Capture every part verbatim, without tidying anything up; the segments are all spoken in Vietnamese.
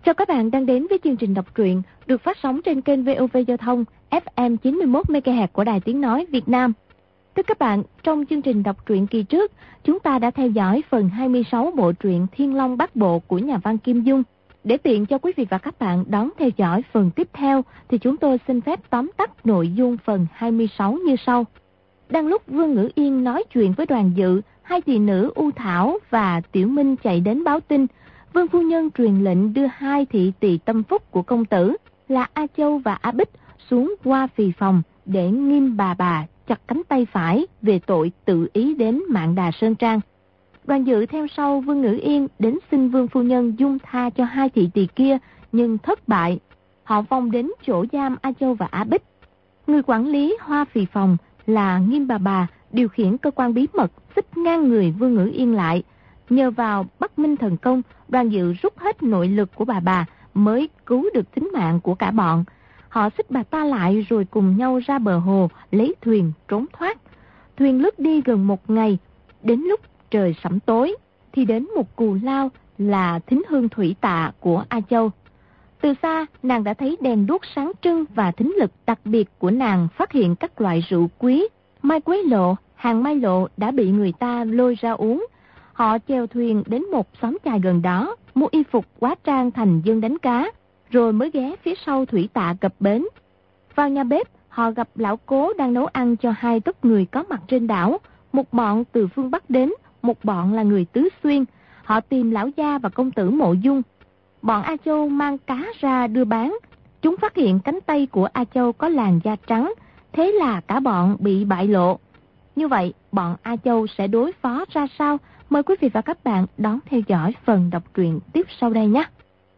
Chào các bạn đang đến với chương trình đọc truyện được phát sóng trên kênh vê o vê Giao thông ép em chín mươi mốt mê ga héc của Đài Tiếng Nói Việt Nam. Thưa các bạn, trong chương trình đọc truyện kỳ trước, chúng ta đã theo dõi phần hai mươi sáu bộ truyện Thiên Long Bát Bộ của nhà văn Kim Dung. Để tiện cho quý vị và các bạn đón theo dõi phần tiếp theo, thì chúng tôi xin phép tóm tắt nội dung phần hai mươi sáu như sau. Đang lúc Vương Ngữ Yên nói chuyện với Đoàn Dự, hai thị nữ U Thảo và Tiểu Minh chạy đến báo tin. Vương phu nhân truyền lệnh đưa hai thị tỳ tâm phúc của công tử là A Châu và A Bích xuống qua phì phòng để nghiêm bà bà chặt cánh tay phải về tội tự ý đến Mạn Đà Sơn Trang. Đoàn Dự theo sau Vương Ngữ Yên đến xin Vương phu nhân dung tha cho hai thị tỳ kia, nhưng thất bại. Họ vòng đến chỗ giam A Châu và A Bích. Người quản lý hoa phì phòng là nghiêm bà bà điều khiển cơ quan bí mật xích ngang người Vương Ngữ Yên lại. Nhờ vào Bắc Minh thần công, Đoàn Dự rút hết nội lực của bà bà mới cứu được tính mạng của cả bọn. Họ xích bà ta lại rồi cùng nhau ra bờ hồ lấy thuyền trốn thoát. Thuyền lướt đi gần một ngày, đến lúc trời sẫm tối thì đến một cù lao là Thính Hương Thủy Tạ của A Châu. Từ xa nàng đã thấy đèn đuốc sáng trưng và thính lực đặc biệt của nàng phát hiện các loại rượu quý, mai quế lộ, hàng mai lộ đã bị người ta lôi ra uống. Họ chèo thuyền đến một xóm chài gần đó, mua y phục hóa trang thành dân đánh cá, rồi mới ghé phía sau Thủy Tạ cập bến. Vào nhà bếp, họ gặp lão Cố đang nấu ăn cho hai tấc người có mặt trên đảo. Một bọn từ phương Bắc đến, một bọn là người Tứ Xuyên. Họ tìm lão gia và công tử Mộ Dung. Bọn A Châu mang cá ra đưa bán. Chúng phát hiện cánh tay của A Châu có làn da trắng, thế là cả bọn bị bại lộ. Như vậy, bọn A Châu sẽ đối phó ra sao? Mời quý vị và các bạn đón theo dõi phần đọc truyện tiếp sau đây nhé.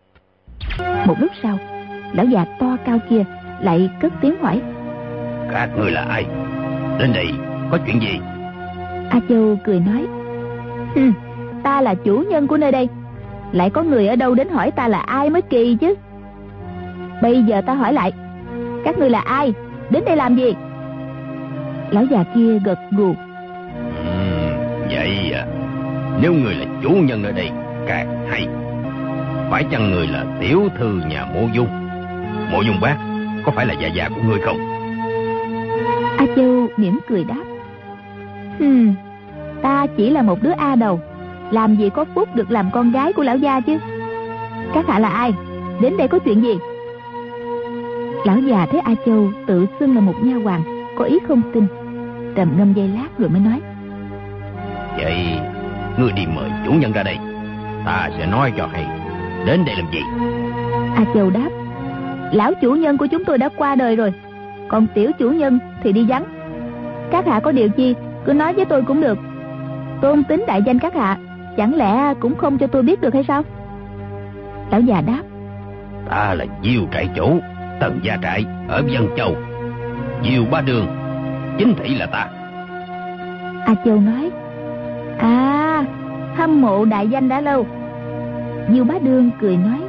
Một lúc sau, lão già to cao kia lại cất tiếng hỏi: Các người là ai? Đến đây có chuyện gì? A Châu cười nói: Hừm, ta là chủ nhân của nơi đây. Lại có người ở đâu đến hỏi ta là ai mới kỳ chứ. Bây giờ ta hỏi lại, các người là ai? Đến đây làm gì? Lão già kia gật gù: ừ, Vậy à, nếu người là chủ nhân ở đây càng hay. Phải chăng người là tiểu thư nhà Mộ Dung? Mộ Dung bác có phải là gia gia của ngươi không? A Châu mỉm cười đáp: Hừm, ta chỉ là một đứa A đầu, làm gì có phúc được làm con gái của lão gia chứ. Các hạ là ai? Đến đây có chuyện gì? Lão già thấy A Châu tự xưng là một nha hoàn, có ý không tin, trầm ngâm giây lát rồi mới nói: Vậy ngươi đi mời chủ nhân ra đây, ta sẽ nói cho hay. Đến đây làm gì? A Châu đáp: Lão chủ nhân của chúng tôi đã qua đời rồi, còn tiểu chủ nhân thì đi vắng. Các hạ có điều chi cứ nói với tôi cũng được. Tôn tính đại danh các hạ, chẳng lẽ cũng không cho tôi biết được hay sao? Lão già đáp: Ta là Diêu trại chủ Tần Gia Trại ở Vân Châu. Diêu Bá Đường chính thị là ta. A Châu nói: À, hâm mộ đại danh đã lâu. Diêu Bá Đường cười nói: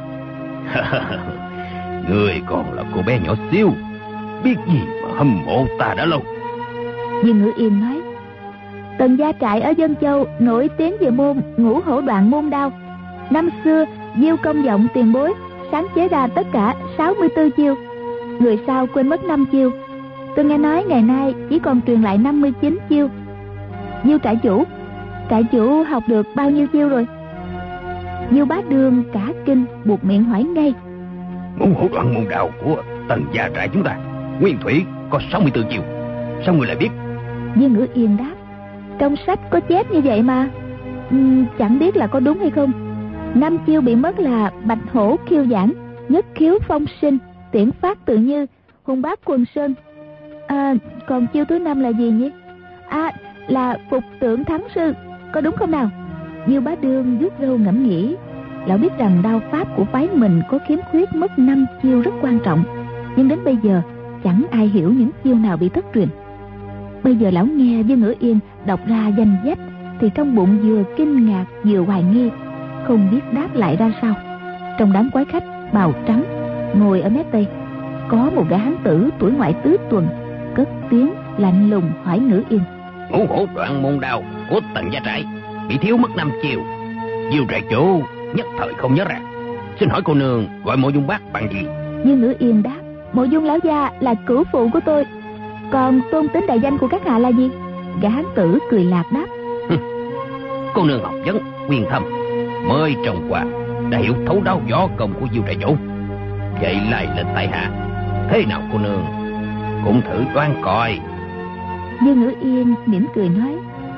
Người còn là cô bé nhỏ xíu, biết gì mà hâm mộ ta đã lâu. Diêu Ngữ Yên nói: Tần Gia Trại ở Vân Châu nổi tiếng về môn ngũ hổ đoạn môn đao. Năm xưa Diêu Công Vọng tiền bối sáng chế ra tất cả sáu mươi tư chiêu, người sau quên mất năm chiêu. Tôi nghe nói ngày nay chỉ còn truyền lại năm mươi chín chiêu. Diêu trại chủ, trại chủ học được bao nhiêu chiêu rồi? Diêu Bá Đường cả kinh buộc miệng hỏi ngay: Ngũ hổ đoạn môn đao của Tần Gia Trại chúng ta nguyên thủy có sáu mươi tư chiêu, sao người lại biết? Diêu Ngữ Yên đáp: Trong sách có chép như vậy mà. uhm, Chẳng biết là có đúng hay không. Năm chiêu bị mất là bạch hổ khiêu giảng, nhất khiếu phong sinh, tiễn phát tự như, hùng bác quần sơn. À, còn chiêu thứ năm là gì nhỉ? À, là phục tượng thắng sư, có đúng không nào? Diêu Bá Đường vuốt râu ngẫm nghĩ. Lão biết rằng đao pháp của phái mình có khiếm khuyết mất năm chiêu rất quan trọng, nhưng đến bây giờ chẳng ai hiểu những chiêu nào bị thất truyền. Bây giờ lão nghe Diêu Ngữ Yên đọc ra danh sách thì trong bụng vừa kinh ngạc vừa hoài nghi, không biết đáp lại ra sao. Trong đám quái khách bào trắng ngồi ở mép tây, có một gã hán tử tuổi ngoại tứ tuần, cất tiếng lạnh lùng hỏi Ngữ Yên: Ngũ hổ đoạn môn đao của Tần Gia Trại bị thiếu mất năm chiều. Diêu trại chủ nhất thời không nhớ ra, Xin hỏi cô nương gọi Mộ Dung Bác bằng gì? Dương Ngữ Yên đáp: Mộ Dung lão gia là cửu phụ của tôi. Còn tôn tính đại danh của các hạ là gì? Gã hán tử cười lạc đáp: Cô nương học vấn quyền thâm, mới trồng qua đã hiểu thấu đáo võ công của Diêu Trại Chủ. Vậy lại lên tại hạ, thế nào cô nương cũng thử đoán coi. Dương Ngữ Yên mỉm cười nói: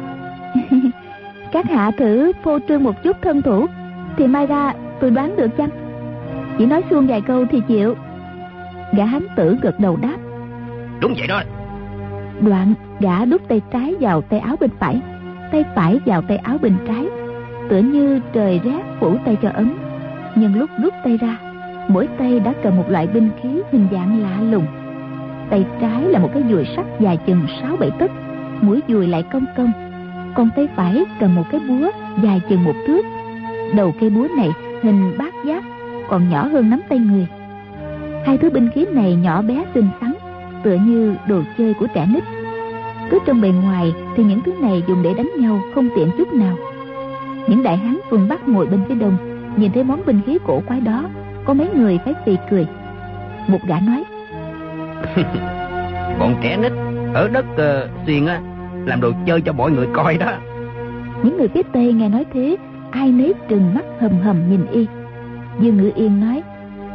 Các hạ thử phô trương một chút thân thủ, thì mai ra tôi đoán được chăng? Chỉ nói suông vài câu thì chịu. Gã hán tử gật đầu đáp: Đúng vậy đó. Đoạn gã đút tay trái vào tay áo bên phải, tay phải vào tay áo bên trái, tựa như trời rét phủ tay cho ấm. Nhưng lúc rút tay ra, mỗi tay đã cầm một loại binh khí hình dạng lạ lùng. Tay trái là một cái dùi sắt dài chừng sáu bảy tấc, mũi dùi lại cong cong. Còn tay phải cầm một cái búa dài chừng một thước. Đầu cây búa này hình bát giác, còn nhỏ hơn nắm tay người. Hai thứ binh khí này nhỏ bé xinh xắn, tựa như đồ chơi của trẻ nít. Cứ trong bề ngoài thì những thứ này dùng để đánh nhau không tiện chút nào. Những đại hán phương Bắc ngồi bên phía đông nhìn thấy món binh khí cổ quái đó, có mấy người phải phì cười. Một gã nói: Bọn trẻ nít ở đất uh, xuyên á, làm đồ chơi cho mọi người coi đó. Những người phía tây nghe nói thế, ai nấy trừng mắt hầm hầm nhìn y. Dương Ngữ Yên nói: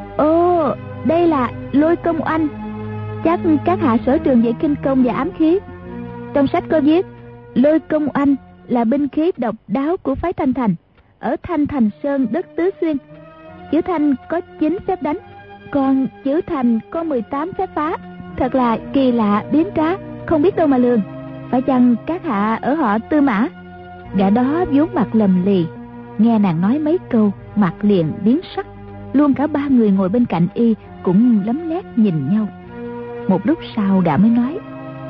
Ô, đây là Lôi Công Oanh. Chắc các hạ sở trường về kinh công và ám khí. Trong sách có viết Lôi Công Oanh là binh khí độc đáo của phái Thanh Thành, ở Thanh Thành Sơn đất Tứ Xuyên. Chữ Thanh có chín phép đánh, còn chữ Thành có mười tám phép phá. Thật là kỳ lạ biến trá, không biết đâu mà lường. Phải chăng các hạ ở họ Tư Mã? Gã đó vốn mặt lầm lì, nghe nàng nói mấy câu mặt liền biến sắc. Luôn cả ba người ngồi bên cạnh y cũng lấm lét nhìn nhau. Một lúc sau gã mới nói: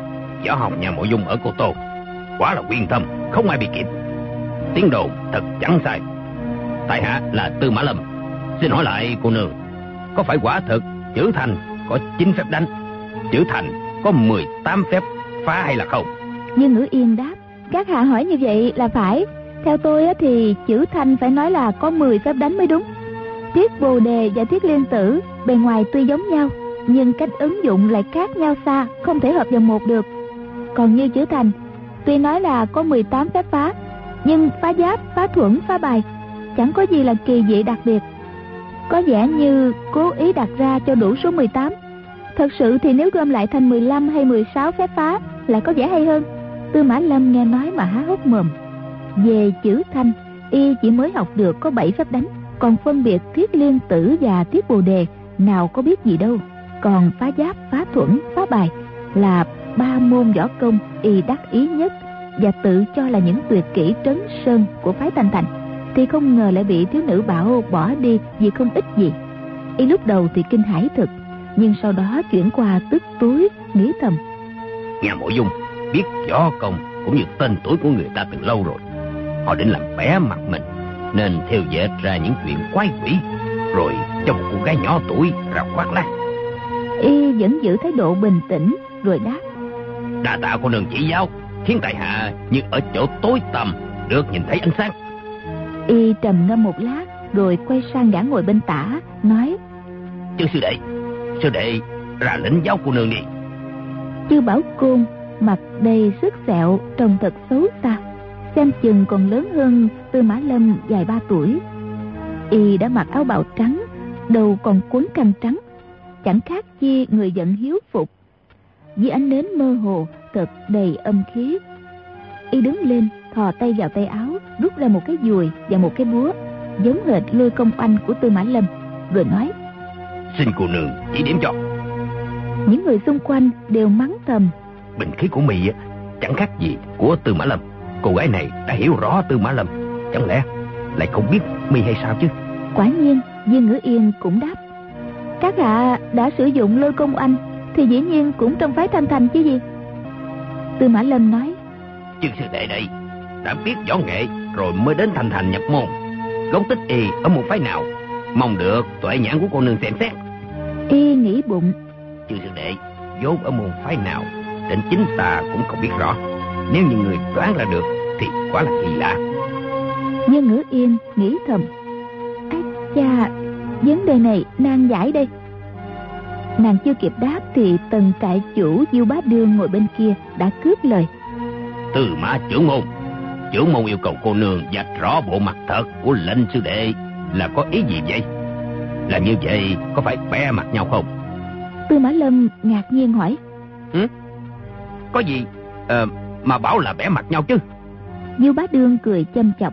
Võ học nhà Mộ Dung ở Cô Tô quả là uyên thâm, không ai bị kịp. Tiếng đồn thật chẳng sai. Tại hạ là Tư Mã Lâm. Xin hỏi lại cô nương, có phải quả thực chữ Thành có chín phép đánh, chữ Thành có mười tám phép phá hay là không? Nhưng Ngữ Yên đáp: Các hạ hỏi như vậy là phải. Theo tôi thì chữ Thành phải nói là có mười phép đánh mới đúng. Thiết Bồ Đề và Thiết Liên Tử bề ngoài tuy giống nhau, nhưng cách ứng dụng lại khác nhau xa, không thể hợp vào một được. Còn như chữ Thành, tuy nói là có mười tám phép phá, nhưng phá giáp, phá thuẫn, phá bài chẳng có gì là kỳ dị đặc biệt. Có vẻ như cố ý đặt ra cho đủ số mười tám. Thật sự thì nếu gom lại thành mười lăm hay mười sáu phép phá lại có vẻ hay hơn. Tư Mã Lâm nghe nói mà há hốc mồm. Về chữ Thanh, y chỉ mới học được có bảy phép đánh, còn phân biệt Thiết Liên Tử và Thiết Bồ Đề nào có biết gì đâu. Còn phá giáp, phá thuẫn, phá bài là ba môn võ công y đắc ý nhất, và tự cho là những tuyệt kỹ trấn sơn của phái Thanh Thành, thì không ngờ lại bị thiếu nữ bảo bỏ đi vì không ích gì. Y lúc đầu thì kinh hãi thực, nhưng sau đó chuyển qua tức túi, nghĩ thầm: Nhà Mộ Dung biết võ công cũng như tên tuổi của người ta từ lâu rồi. Họ định làm bé mặt mình, nên theo dệt ra những chuyện quái quỷ, rồi cho một cô gái nhỏ tuổi ra khoác lác. Y vẫn giữ thái độ bình tĩnh rồi đáp: Đa tạ cô nương chỉ giáo, khiến tại hạ như ở chỗ tối tăm được nhìn thấy ánh sáng. Y trầm ngâm một lát rồi quay sang gã ngồi bên tả, nói: Chư sư đệ, sư đệ ra lĩnh giáo cô nương đi. Chư Bảo Côn mặt đầy sức sẹo, trông thật xấu xa, xem chừng còn lớn hơn Tư Mã Lâm vài ba tuổi. Y đã mặc áo bào trắng, đầu còn quấn khăn trắng, chẳng khác chi người giận hiếu phục. Dưới ánh nến mơ hồ thật đầy âm khí. Y đứng lên, thò tay vào tay áo, rút ra một cái dùi và một cái búa, giống hệt Lôi Công Oanh của Tư Mã Lâm, rồi nói: Xin cô nương chỉ điểm cho. Những người xung quanh đều mắng thầm: Bình khí của mì chẳng khác gì của Tư Mã Lâm. Cô gái này đã hiểu rõ Tư Mã Lâm, chẳng lẽ lại không biết mì hay sao chứ? Quả nhiên Dương Ngữ Yên cũng đáp: Các hạ đã sử dụng Lôi Công Oanh thì dĩ nhiên cũng trong phái Thanh Thành chứ gì. Tư Mã Lâm nói: Chư sư đệ đây đã biết võ nghệ rồi mới đến Thanh Thành nhập môn, gốc tích y ở một phái nào, mong được tuệ nhãn của cô nương xem xét. Y nghĩ bụng: Chư sư đệ vốn ở môn phái nào, đến chính ta cũng không biết rõ. Nếu như người đoán ra được thì quá là kỳ lạ. Nhưng Ngữ Yên nghĩ thầm: Ái cha, Vấn đề này nan giải đây. Nàng chưa kịp đáp thì Tần trại chủ Diêu Bá Đương ngồi bên kia đã cướp lời. Tư mã trưởng môn, trưởng môn yêu cầu cô nương vạch rõ bộ mặt thật của lệnh sư đệ là có ý gì vậy? Làm như vậy có phải bẻ mặt nhau không? Tư Mã Lâm ngạc nhiên hỏi. Ừ? Có gì à, mà bảo là bẻ mặt nhau chứ? Diêu Bá Đương cười châm chọc.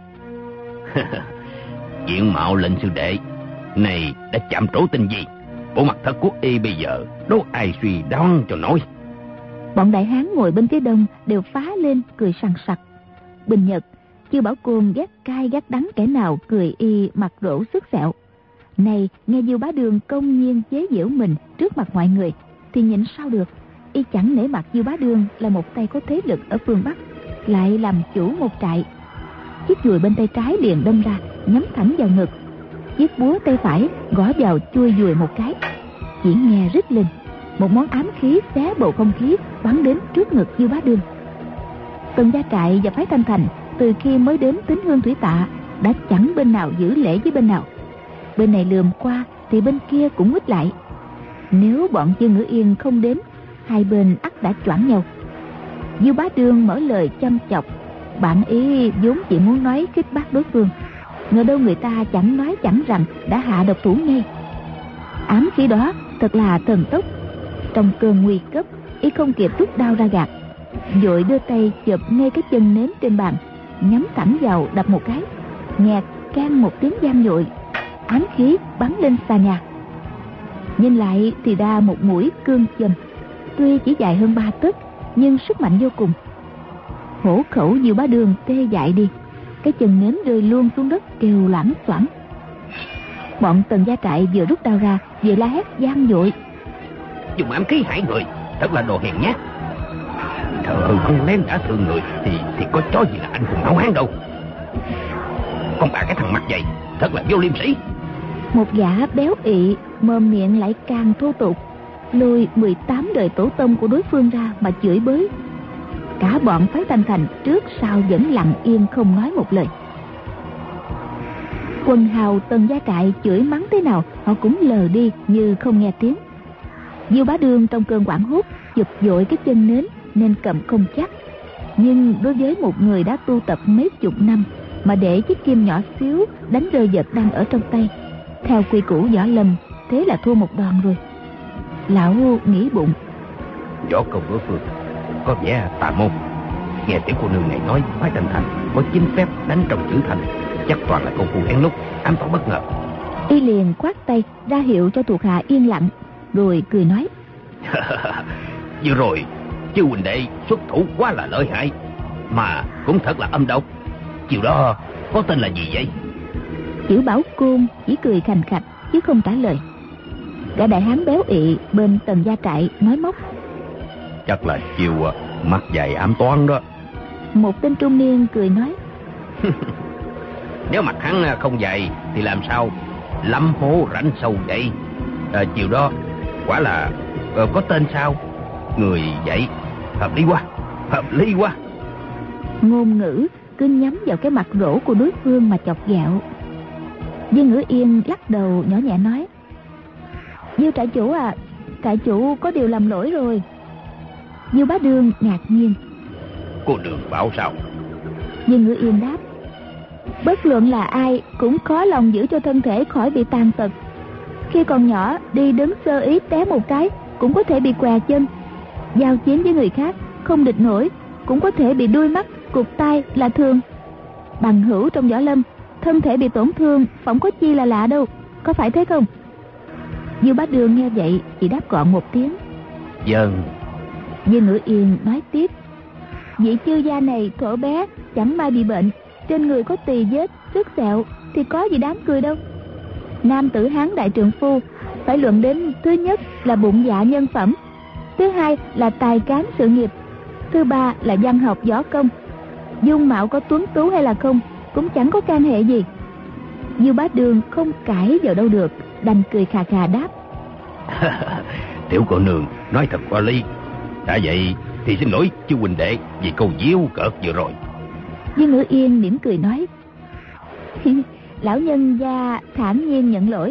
Diện mạo lệnh sư đệ này đã chạm trổ tinh gì? Bộ mặt thật của y bây giờ đâu ai suy đoán cho nổi. Bọn đại hán ngồi bên phía đông đều phá lên cười sằng sặc. Bình Nhật, Chư Bảo Côn ghét cay ghét đắng kẻ nào cười y mặt rỗ sức sẹo. Này nghe Diêu Bá Đương công nhiên chế giễu mình trước mặt mọi người thì nhịn sao được. Y chẳng nể mặt Diêu Bá Đương là một tay có thế lực ở phương Bắc, lại làm chủ một trại. Chiếc dùi bên tay trái liền đâm ra, nhắm thẳng vào ngực. Chiếc búa tay phải gõ vào chui dùi một cái. Chỉ nghe rít lên, một món ám khí xé bầu không khí bắn đến trước ngực Diêu Bá Đương. Tần gia trại và phái Thanh Thành từ khi mới đến Tín Hương Thủy Tạ đã chẳng bên nào giữ lễ với bên nào. Bên này lườm qua thì bên kia cũng quýt lại. Nếu bọn Chương Ngữ Yên không đến, hai bên ắt đã choảng nhau. Diêu Bá Đương mở lời châm chọc, bản ý vốn chỉ muốn nói khích bác đối phương, ngờ đâu người ta chẳng nói chẳng rằng đã hạ độc thủ ngay. Ám khí đó thật là thần tốc. Trong cơn nguy cấp, y không kịp rút đao ra gạt, vội đưa tay chụp ngay cái chân nến trên bàn, nhắm thẳng vào đập một cái. Nghe can một tiếng vang dội, ám khí bắn lên xà nhà. Nhìn lại thì ra một mũi cương châm, tuy chỉ dài hơn ba tấc nhưng sức mạnh vô cùng. Hổ khẩu Diêu Bá Đương tê dại đi, cái chân nến rơi luôn xuống đất kêu loảng xoảng. Bọn Tần gia trại vừa rút đao ra vừa la hét vang dội. Dùng ám khí hại người, thật là đồ hèn nhát. Thợ không lén đã thương người thì thì có chó gì là anh hùng hảo hán đâu. Còn bà cái thằng mặt dày thật là vô liêm sỉ. Một gã béo ị mồm miệng lại càng thô tục, lôi mười tám đời tổ tông của đối phương ra mà chửi bới. Cả bọn phái Thanh Thành trước sau vẫn lặng yên không nói một lời. Quần hào Tần gia trại chửi mắng thế nào họ cũng lờ đi như không nghe tiếng. Diêu Bá Đương trong cơn hoảng hốt giật dội cái chân nến nên cầm không chắc. Nhưng đối với một người đã tu tập mấy chục năm mà để chiếc kim nhỏ xíu đánh rơi vật đang ở trong tay, theo quy củ võ lâm, thế là thua một đòn rồi. Lão nghĩ bụng, võ công đối phương có vẻ tà môn. Nghe tiểu cô nương này nói phái Thanh Thành có chính phép đánh trong chữ thành, chắc toàn là công phu lén lút, ám toán bất ngờ. Y liền khoát tay ra hiệu cho thuộc hạ yên lặng, rồi cười nói: vừa rồi chư huynh đệ xuất thủ quá là lợi hại, mà cũng thật là âm độc. Chiều đó có tên là gì vậy? Chữ Bảo Côn chỉ cười khành khạch chứ không trả lời. Gã đại hán béo ị bên Tần gia trại nói móc: Chắc là chiều mắt dày ám toán đó. Một tên trung niên cười nói: Nếu mặt hắn không dày thì làm sao lắm hố rãnh sâu vậy? À, chiều đó quả là uh, có tên sao? Người vậy hợp lý quá, hợp lý quá. Ngôn ngữ cứ nhắm vào cái mặt rỗ của đối phương mà chọc ghẹo. Dương Ngữ Yên lắc đầu nhỏ nhẹ nói: Diêu trại chủ à, trại chủ có điều làm lỗi rồi. Diêu Bá Đương ngạc nhiên: Cô đường bảo sao? Dương Ngữ Yên đáp: Bất luận là ai cũng khó lòng giữ cho thân thể khỏi bị tàn tật. Khi còn nhỏ đi đứng sơ ý té một cái cũng có thể bị què chân. Giao chiến với người khác không địch nổi cũng có thể bị đuôi mắt, cụt tai là thường. Bằng hữu trong võ lâm, thân thể bị tổn thương phỏng có chi là lạ đâu, có phải thế không? Diêu Bá Đương nghe vậy chỉ đáp gọn một tiếng: Vâng. Dương Ngữ Yên nói tiếp: Vị chư gia này thuở bé chẳng may bị bệnh, trên người có tỳ vết, sức sẹo thì có gì đáng cười đâu. Nam tử Hán đại trượng phu phải luận đến thứ nhất là bụng dạ nhân phẩm, thứ hai là tài cán sự nghiệp, thứ ba là văn học võ công. Dung mạo có tuấn tú hay là không cũng chẳng có can hệ gì. Diêu Bá Đương không cãi vào đâu được, đành cười khà khà đáp: Tiểu cô nương nói thật có lý. Đã vậy thì xin lỗi chư huynh đệ vì câu diếu cợt vừa rồi. Dương Ngữ Yên mỉm cười nói: Lão nhân gia thản nhiên nhận lỗi.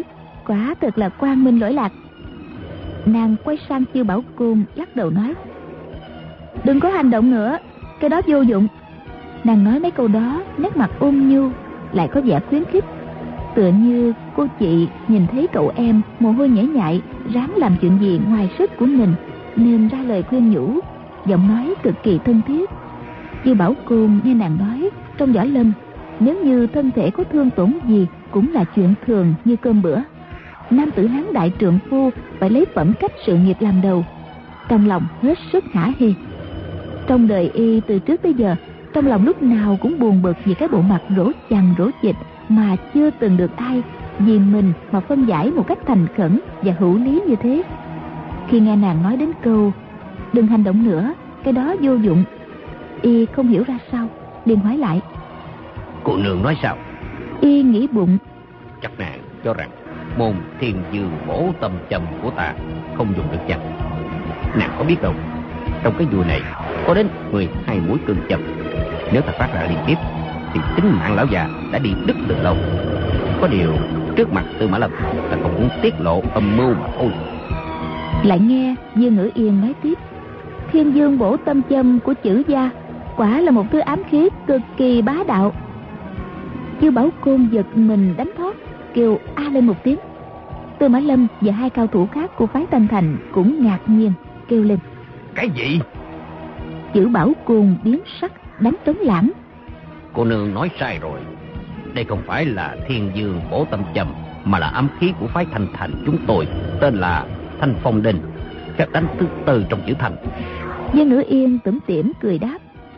quả thật là quang minh lỗi lạc. Nàng quay sang Chiêu Bảo Côn lắc đầu nói: Đừng có hành động nữa, cái đó vô dụng. Nàng nói mấy câu đó, nét mặt ôn nhu, lại có vẻ khuyến khích, tựa như cô chị nhìn thấy cậu em mồ hôi nhễ nhại ráng làm chuyện gì ngoài sức của mình, nên ra lời khuyên nhủ, giọng nói cực kỳ thân thiết. Chiêu Bảo Côn nghe nàng nói, trong võ lâm nếu như thân thể có thương tổn gì cũng là chuyện thường như cơm bữa. Nam tử hán đại trượng phu phải lấy phẩm cách sự nghiệp làm đầu. Trong lòng hết sức hả hê. Trong đời y từ trước tới giờ, trong lòng lúc nào cũng buồn bực vì cái bộ mặt rỗ chằng rỗ chịch mà chưa từng được ai vì mình mà phân giải một cách thành khẩn và hữu lý như thế. Khi nghe nàng nói đến câu đừng hành động nữa, cái đó vô dụng, y không hiểu ra sao, liền hỏi lại: Cô nương nói sao? Y nghĩ bụng, chắc nàng cho rằng môn Thiên Dương Bổ Tâm Châm của ta không dùng được chăng? Nàng có biết đâu, trong cái dùi này có đến mười hai mũi cương châm. Nếu ta phát ra liên tiếp thì tính mạng lão già đã đi đứt từ lâu. Có điều trước mặt Tư Mã Lâm, ta không muốn tiết lộ âm mưu mà thôi. Lại nghe Dương Ngữ Yên nói tiếp: Thiên Dương Bổ Tâm Châm của Chữ gia quả là một thứ ám khí cực kỳ bá đạo. Chiêu Bảo Côn giật mình đánh thoát, kêu a lên một tiếng. Tư Mã Lâm và hai cao thủ khác của phái Thanh Thành cũng ngạc nhiên kêu lên: Cái gì? Chữ Bảo Côn biến sắc, đánh trống lãng. Cô nương nói sai rồi. Đây không phải là Thiên Dương Bổ Tâm Châm, mà là ám khí của phái Thanh Thành chúng tôi, tên là Thanh Phong Đinh, các đánh thứ tư trong chữ Thanh. Dương Ngữ Yên tủm tỉm cười đáp: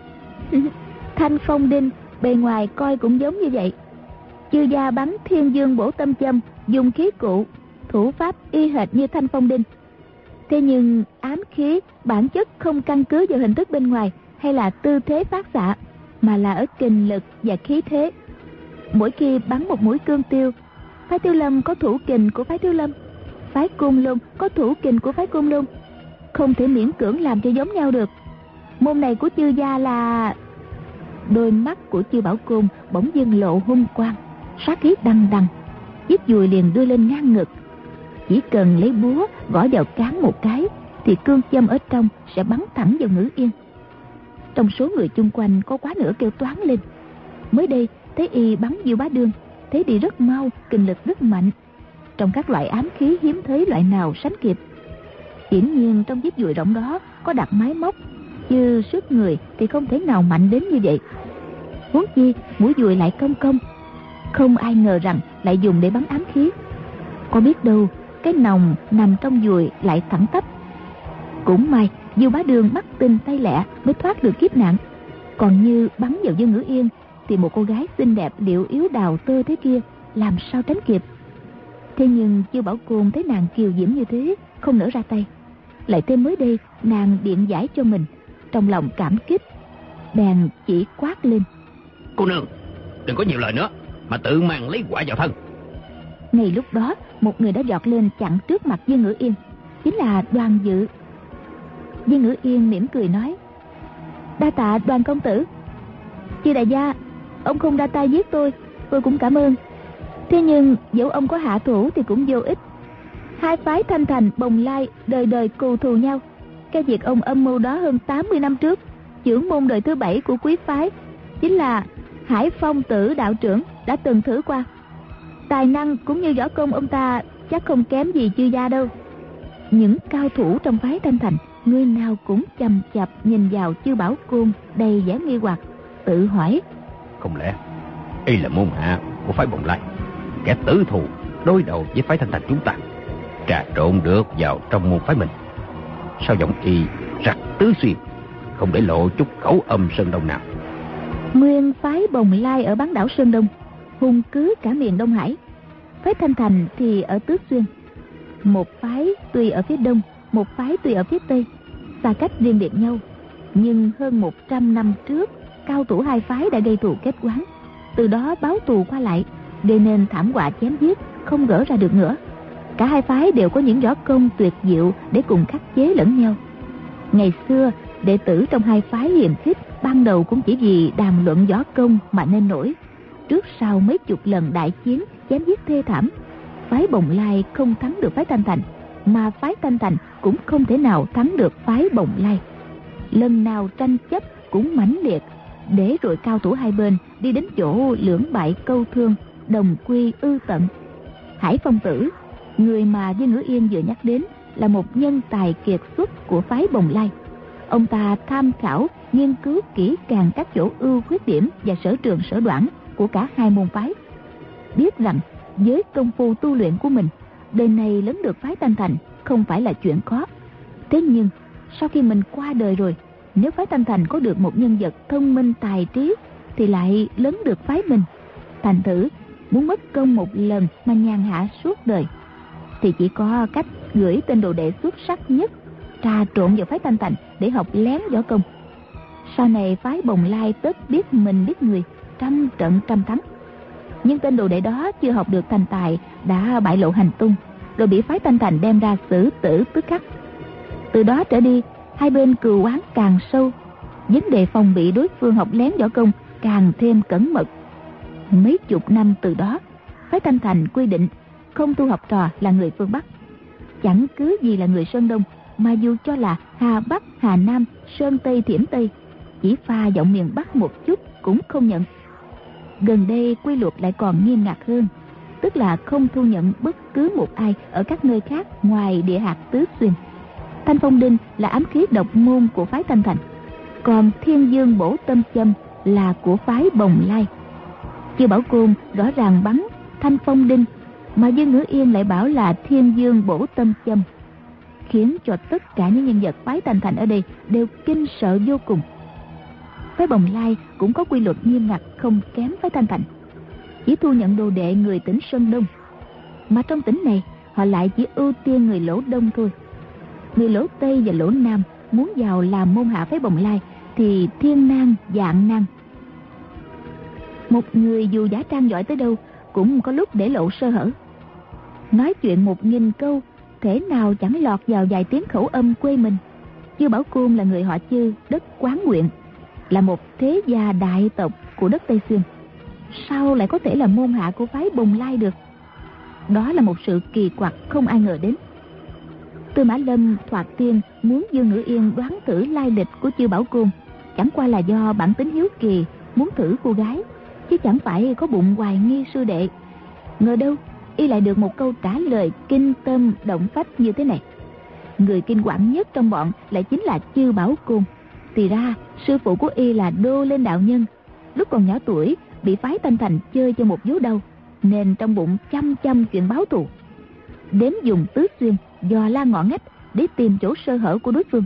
Thanh Phong Đinh bề ngoài coi cũng giống như vậy. Chư gia bắn Thiên Dương Bổ Tâm Châm dùng khí cụ, thủ pháp y hệt như Thanh Phong Đinh. Thế nhưng ám khí bản chất không căn cứ vào hình thức bên ngoài hay là tư thế phát xạ, mà là ở kình lực và khí thế. Mỗi khi bắn một mũi cương tiêu, phái Tiêu Lâm có thủ kình của phái Tiêu Lâm, phái Côn Lôn có thủ kình của phái Côn Lôn, không thể miễn cưỡng làm cho giống nhau được. Môn này của Chư gia là... Đôi mắt của Chiêu Bảo Côn bỗng dưng lộ hung quang, sát khí đằng đằng, chiếc dùi liền đưa lên ngang ngực. Chỉ cần lấy búa gõ vào cán một cái thì cương châm ở trong sẽ bắn thẳng vào Ngữ Yên. Trong số người chung quanh có quá nửa kêu toáng lên. Mới đây thấy y bắn Diêu Bá Đương, thấy đi rất mau, kình lực rất mạnh, trong các loại ám khí hiếm thấy loại nào sánh kịp. Hiển nhiên trong chiếc dùi rộng đó có đặt máy móc, chứ sức người thì không thể nào mạnh đến như vậy. Huống chi mũi dùi lại cong cong, không ai ngờ rằng lại dùng để bắn ám khí. Có biết đâu cái nòng nằm trong dùi lại thẳng tắp. Cũng may Diêu Bá Đương mắt tinh tay lẹ mới thoát được kiếp nạn. Còn như bắn vào Dương Ngữ Yên thì một cô gái xinh đẹp điệu yếu đào tơ thế kia làm sao tránh kịp. Thế nhưng Chiêu Bảo Côn thấy nàng kiều diễm như thế, không nỡ ra tay. Lại thêm mới đây nàng điện giải cho mình, trong lòng cảm kích, bèn chỉ quát lên: Cô nương, đừng có nhiều lời nữa, mà tự mang lấy quả vào thân. Ngay lúc đó một người đã giọt lên chặn trước mặt Dương Ngữ Yên, chính là Đoàn Dự. Dương Ngữ Yên mỉm cười nói: Đa tạ Đoàn công tử. Chư đại gia, ông không ra tay giết tôi, tôi cũng cảm ơn. Thế nhưng dẫu ông có hạ thủ thì cũng vô ích. Hai phái Thanh Thành Bồng Lai đời đời cừu thù nhau. Cái việc ông âm mưu đó hơn tám mươi năm trước, trưởng môn đời thứ bảy của quý phái chính là Hải Phong Tử đạo trưởng đã từng thử qua. Tài năng cũng như võ công ông ta chắc không kém gì Chư gia đâu. Những cao thủ trong phái Thanh Thành, người nào cũng chằm chằm nhìn vào Chiêu Bảo Côn đầy vẻ nghi hoặc, tự hỏi: Không lẽ y là môn hạ của phái Bồng Lai, kẻ tử thù đối đầu với phái Thanh Thành chúng ta, trà trộn được vào trong môn phái mình? Sao giọng y rặt tứ xuyên, không để lộ chút khẩu âm Sơn Đông nào? Nguyên phái Bồng Lai ở bán đảo Sơn Đông, hung cứ cả miền Đông Hải. Phái Thanh Thành thì ở Tứ Xuyên. Một phái tuy ở phía đông, một phái tuy ở phía tây, xa cách riêng biệt nhau. Nhưng hơn một trăm năm trước, cao thủ hai phái đã gây thù kết oán, từ đó báo thù qua lại, gây nên thảm họa chém giết không gỡ ra được nữa. Cả hai phái đều có những võ công tuyệt diệu để cùng khắc chế lẫn nhau. Ngày xưa đệ tử trong hai phái hiềm khích ban đầu cũng chỉ vì đàm luận võ công mà nên nổi. Trước sau mấy chục lần đại chiến chém giết thê thảm, phái Bồng Lai không thắng được phái Thanh Thành, mà phái Thanh Thành cũng không thể nào thắng được phái Bồng Lai. Lần nào tranh chấp cũng mãnh liệt, để rồi cao thủ hai bên đi đến chỗ lưỡng bại câu thương, đồng quy ư tận. Hải Phong Tử, người mà Viên Ngữ Yên vừa nhắc đến, là một nhân tài kiệt xuất của phái Bồng Lai. Ông ta tham khảo, nghiên cứu kỹ càng các chỗ ưu khuyết điểm và sở trường sở đoản của cả hai môn phái, biết rằng với công phu tu luyện của mình, đời này lớn được phái Thanh Thành không phải là chuyện khó. Thế nhưng sau khi mình qua đời rồi, nếu phái Thanh Thành có được một nhân vật thông minh tài trí, thì lại lớn được phái mình. Thành thử muốn mất công một lần mà nhàn hạ suốt đời, thì chỉ có cách gửi tên đồ đệ xuất sắc nhất trà trộn vào phái Thanh Thành để học lén võ công. Sau này phái Bồng Lai tất biết mình biết người, trăm trận trăm thắng. Nhưng tên đồ đệ đó chưa học được thành tài đã bại lộ hành tung, rồi bị phái Thanh Thành đem ra xử tử tức khắc. Từ đó trở đi, hai bên cừu oán càng sâu, vấn đề phòng bị đối phương học lén võ công càng thêm cẩn mật. Mấy chục năm từ đó, phái Thanh Thành quy định không thu học trò là người phương Bắc. Chẳng cứ gì là người Sơn Đông, mà dù cho là Hà Bắc, Hà Nam, Sơn Tây, Thiểm Tây, chỉ pha giọng miền Bắc một chút cũng không nhận. Gần đây quy luật lại còn nghiêm ngặt hơn, tức là không thu nhận bất cứ một ai ở các nơi khác ngoài địa hạt Tứ Xuyên. Thanh Phong Đinh là ám khí độc môn của phái Thanh Thành, còn Thiên Dương Bổ Tâm Châm là của phái Bồng Lai. Chư Bảo Côn rõ ràng bắn Thanh Phong Đinh, mà Dương Ngữ Yên lại bảo là Thiên Dương Bổ Tâm Châm, khiến cho tất cả những nhân vật phái Thanh Thành ở đây đều kinh sợ vô cùng. Phái Bồng Lai cũng có quy luật nghiêm ngặt không kém phái Thanh Thành, chỉ thu nhận đồ đệ người tỉnh Sơn Đông, mà trong tỉnh này họ lại chỉ ưu tiên người Lỗ Đông thôi. Người Lỗ Tây và Lỗ Nam muốn vào làm môn hạ phái Bồng Lai thì thiên nan vạn nan. Một người dù giả trang giỏi tới đâu cũng có lúc để lộ sơ hở. Nói chuyện một nghìn câu, thể nào chẳng lọt vào vài tiếng khẩu âm quê mình. Chư Bảo Côn là người họ Chư, đất Quán Nguyện, là một thế gia đại tộc của đất Tây Xuyên, sao lại có thể là môn hạ của phái Bồng Lai được? Đó là một sự kỳ quặc không ai ngờ đến. Tư Mã Lâm thoạt tiên muốn Dương Ngữ Yên đoán thử lai lịch của Chư Bảo Côn, chẳng qua là do bản tính hiếu kỳ muốn thử cô gái, chứ chẳng phải có bụng hoài nghi sư đệ. Ngờ đâu y lại được một câu trả lời kinh tâm động phách như thế này. Người kinh quản nhất trong bọn lại chính là Chư Bảo Côn. Thì ra sư phụ của y là Đô Lên đạo nhân, lúc còn nhỏ tuổi bị phái Thanh Thành chơi cho một vố đau, nên trong bụng chăm chăm chuyện báo thù, đến dùng Tứ Xuyên dò la ngõ ngách để tìm chỗ sơ hở của đối phương.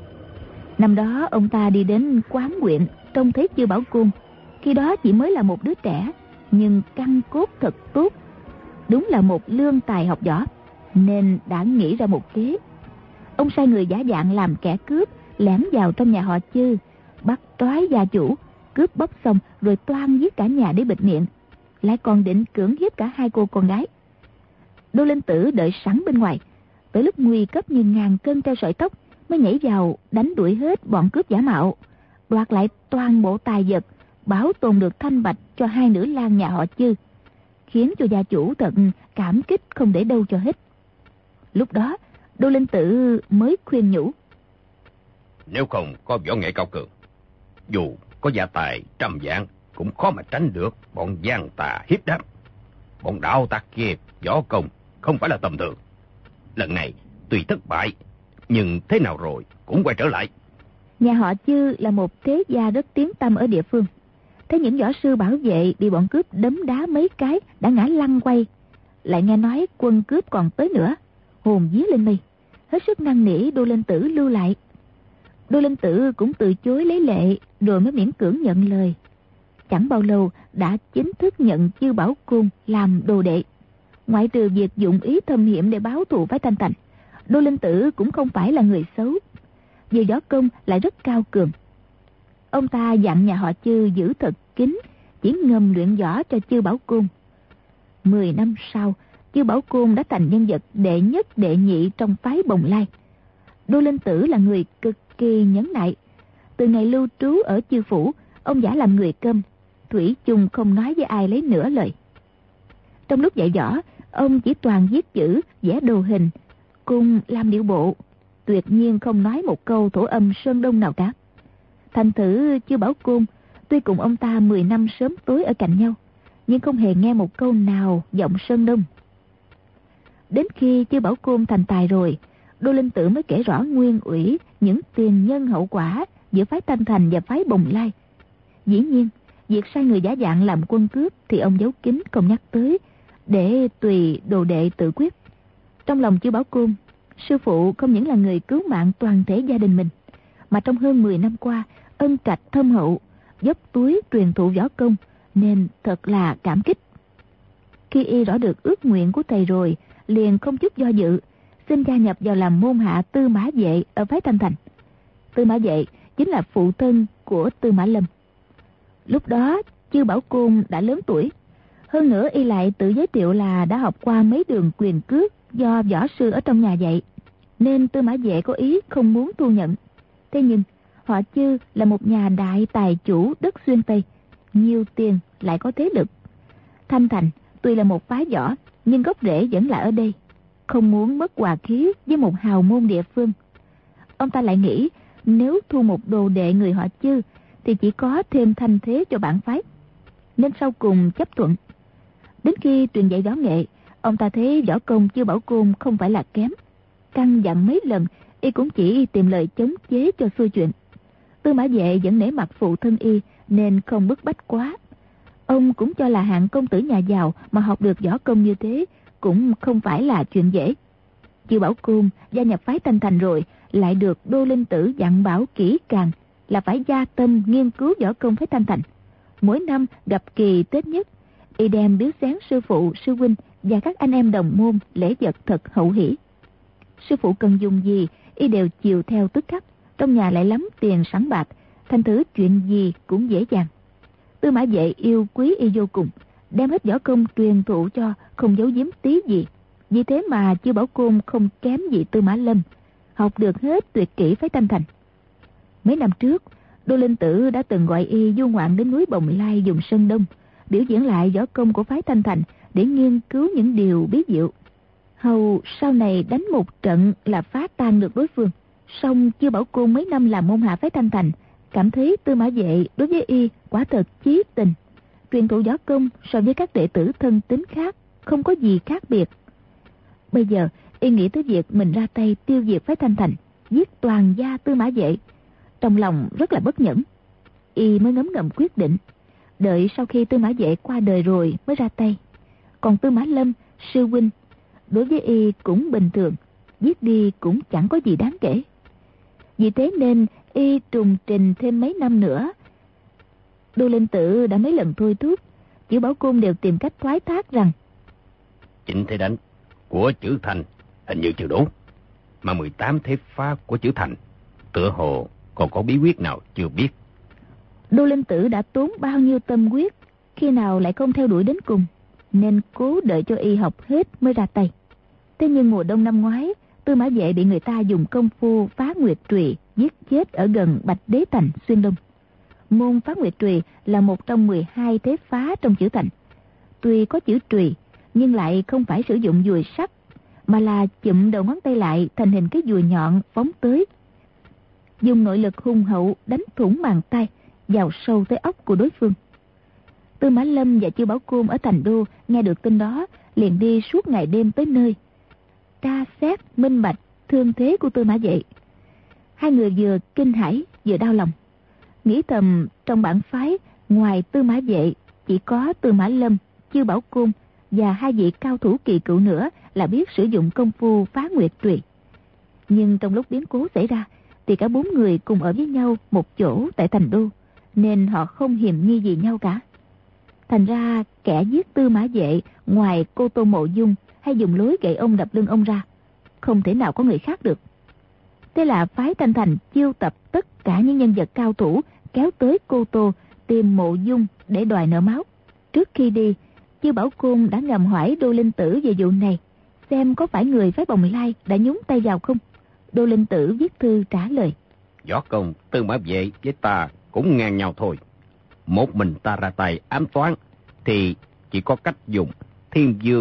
Năm đó ông ta đi đến Quán Nguyện trông thấy Chư Bảo Côn, khi đó chỉ mới là một đứa trẻ, nhưng căn cốt thật tốt, đúng là một lương tài học võ, nên đã nghĩ ra một kế. Ông sai người giả dạng làm kẻ cướp, lẻn vào trong nhà họ Chư, bắt trói gia chủ, cướp bóc xong rồi toan giết cả nhà để bịt miệng, lại còn định cưỡng hiếp cả hai cô con gái. Đô Linh Tử đợi sẵn bên ngoài, tới lúc nguy cấp như ngàn cân treo sợi tóc mới nhảy vào đánh đuổi hết bọn cướp giả mạo, đoạt lại toàn bộ tài vật, bảo tồn được thanh bạch cho hai nữ lang nhà họ Chư, khiến cho gia chủ thật cảm kích không để đâu cho hết. Lúc đó Đô Linh Tử mới khuyên nhủ: nếu không có võ nghệ cao cường, dù có gia tài trăm vạn cũng khó mà tránh được bọn gian tà hiếp đáp. Bọn đạo tặc kia võ công không phải là tầm thường. Lần này tuy thất bại, nhưng thế nào rồi cũng quay trở lại. Nhà họ Chư là một thế gia rất tiếng tăm ở địa phương. Thế những võ sư bảo vệ bị bọn cướp đấm đá mấy cái đã ngã lăn quay, lại nghe nói quân cướp còn tới nữa, hồn vía lên mây, hết sức năn nỉ Đô Linh Tử lưu lại. Đô Linh Tử cũng từ chối lấy lệ, rồi mới miễn cưỡng nhận lời. Chẳng bao lâu đã chính thức nhận Chư Bảo Côn làm đồ đệ. Ngoại trừ việc dụng ý thâm hiểm để báo thù phái Thanh Thành, Đô Linh Tử cũng không phải là người xấu, về võ công lại rất cao cường. Ông ta dặn nhà họ Chư giữ thật kín, chỉ ngầm luyện võ cho Chư Bảo Côn. Mười năm sau, Chư Bảo Côn đã thành nhân vật đệ nhất đệ nhị trong phái Bồng Lai. Đô Linh Tử là người cực kỳ nhẫn nại. Từ ngày lưu trú ở Chư phủ, ông giả làm người câm, thủy chung không nói với ai lấy nửa lời. Trong lúc dạy võ, Ông chỉ toàn viết chữ, vẽ đồ hình, cùng làm điệu bộ, tuyệt nhiên không nói một câu thổ âm Sơn Đông nào cả. Thành thử Chư Bảo Côn tuy cùng ông ta mười năm sớm tối ở cạnh nhau, nhưng không hề nghe một câu nào giọng Sơn Đông. Đến khi Chư Bảo Côn thành tài rồi, Đô Linh Tử mới kể rõ nguyên ủy những tiền nhân hậu quả giữa phái Thanh Thành và phái Bồng Lai. Dĩ nhiên, việc sai người giả dạng làm quân cướp thì ông giấu kín không nhắc tới, để tùy đồ đệ tự quyết. Trong lòng Chư Bảo Côn, sư phụ không những là người cứu mạng toàn thể gia đình mình, mà trong hơn mười năm qua ân trạch thâm hậu, dốc túi truyền thụ võ công, nên thật là cảm kích. Khi y rõ được ước nguyện của thầy rồi, liền không chút do dự, xin gia nhập vào làm môn hạ Tư Mã Vệ ở phái Thanh Thành. Tư Mã Vệ chính là phụ thân của Tư Mã Lâm. Lúc đó Chư Bảo Côn đã lớn tuổi, hơn nữa y lại tự giới thiệu là đã học qua mấy đường quyền cước do võ sư ở trong nhà dạy, nên Tư Mã Vệ có ý không muốn thu nhận. Thế nhưng họ Chư là một nhà đại tài chủ đất Xuyên Tây, nhiều tiền lại có thế lực. Thanh Thành tuy là một phái võ, nhưng gốc rễ vẫn là ở đây, không muốn mất hòa khí với một hào môn địa phương. Ông ta lại nghĩ nếu thu một đồ đệ người họ Chư thì chỉ có thêm thanh thế cho bản phái, nên sau cùng chấp thuận. Đến khi truyền dạy võ nghệ, ông ta thấy võ công Chư Bảo Côn không phải là kém, căn dặn mấy lần y cũng chỉ tìm lời chống chế cho xuôi chuyện. Tư Mã Vệ vẫn nể mặt phụ thân y nên không bức bách quá. Ông cũng cho là hạng công tử nhà giàu mà học được võ công như thế cũng không phải là chuyện dễ. Chư Bảo Côn gia nhập phái Thanh Thành rồi, lại được Đô Linh Tử dặn bảo kỹ càng là phải gia tâm nghiên cứu võ công phái Thanh Thành. Mỗi năm gặp kỳ Tết nhất, y đem biếu xén sư phụ, sư huynh và các anh em đồng môn lễ vật thật hậu hỷ. Sư phụ cần dùng gì y đều chiều theo tức khắc, trong nhà lại lắm tiền sẵn bạc, thành thử chuyện gì cũng dễ dàng. Tư Mã Vệ yêu quý y vô cùng, đem hết võ công truyền thụ cho, không giấu giếm tí gì. Vì thế mà Chư Bảo Côn không kém gì Tư Mã Lâm, học được hết tuyệt kỹ phái Thanh Thành. Mấy năm trước, Đô Linh Tử đã từng gọi y du ngoạn đến núi Bồng Lai vùng Sơn Đông, biểu diễn lại võ công của phái Thanh Thành để nghiên cứu những điều bí diệu. Hầu sau này đánh một trận là phá tan được đối phương. Song Chư Bảo Côn mấy năm làm môn hạ phái Thanh Thành, cảm thấy Tư Mã Vệ đối với y quả thật chí tình, truyền thụ võ công so với các đệ tử thân tín khác không có gì khác biệt. Bây giờ y nghĩ tới việc mình ra tay tiêu diệt phái Thanh Thành, giết toàn gia Tư Mã Vệ, trong lòng rất là bất nhẫn. Y mới ngấm ngầm quyết định đợi sau khi Tư Mã Vệ qua đời rồi mới ra tay. Còn Tư Mã Lâm, sư huynh, đối với y cũng bình thường, giết đi cũng chẳng có gì đáng kể. Vì thế nên y trùng trình thêm mấy năm nữa. Đô Linh Tử đã mấy lần thôi thúc, Chư Bảo Côn đều tìm cách thoái thác rằng chính thế đánh của Chữ Thành hình như chưa đủ, mà mười tám thế phá của Chữ Thành tựa hồ còn có bí quyết nào chưa biết. Đô Linh Tử đã tốn bao nhiêu tâm huyết, khi nào lại không theo đuổi đến cùng, nên cố đợi cho y học hết mới ra tay. Thế nhưng mùa đông năm ngoái, Tư Mã Vệ bị người ta dùng công phu Phá Nguyệt Trùy giết chết ở gần Bạch Đế Thành, Xuyên Đông. Môn Phá Nguyệt Trùy là một trong mười hai thế phá trong Chữ Thành. Tuy có chữ trùy, nhưng lại không phải sử dụng dùi sắt, mà là chụm đầu ngón tay lại thành hình cái dùi nhọn phóng tới, dùng nội lực hùng hậu đánh thủng màng tay, vào sâu tới óc của đối phương. Tư Mã Lâm và Chư Bảo Côn ở Thành Đô nghe được tin đó, liền đi suốt ngày đêm tới nơi, tra xét minh bạch thương thế của Tư Mã Vệ. Hai người vừa kinh hãi vừa đau lòng, nghĩ thầm trong bản phái ngoài Tư Mã Vệ chỉ có Tư Mã Lâm, Chư Bảo Côn và hai vị cao thủ kỳ cựu nữa là biết sử dụng công phu Phá Nguyệt Trùy. Nhưng trong lúc biến cố xảy ra thì cả bốn người cùng ở với nhau một chỗ tại Thành Đô, nên họ không hiềm nghi gì nhau cả. Thành ra kẻ giết Tư Mã Vệ ngoài Cô Tô Mộ Dung hay dùng lối gậy ông đập lưng ông ra, không thể nào có người khác được. Thế là phái Thanh Thành chiêu tập tất cả những nhân vật cao thủ kéo tới Cô Tô tìm Mộ Dung để đòi nợ máu. Trước khi đi, Chư Bảo Côn đã ngầm hỏi Đô Linh Tử về vụ này, xem có phải người phái Bồng Lai đã nhúng tay vào không. Đô Linh Tử viết thư trả lời: Võ công Tư Mã Vệ với ta cũng ngang nhau thôi. Một mình ta ra tay ám toán thì chỉ có cách dùng Thiên Dương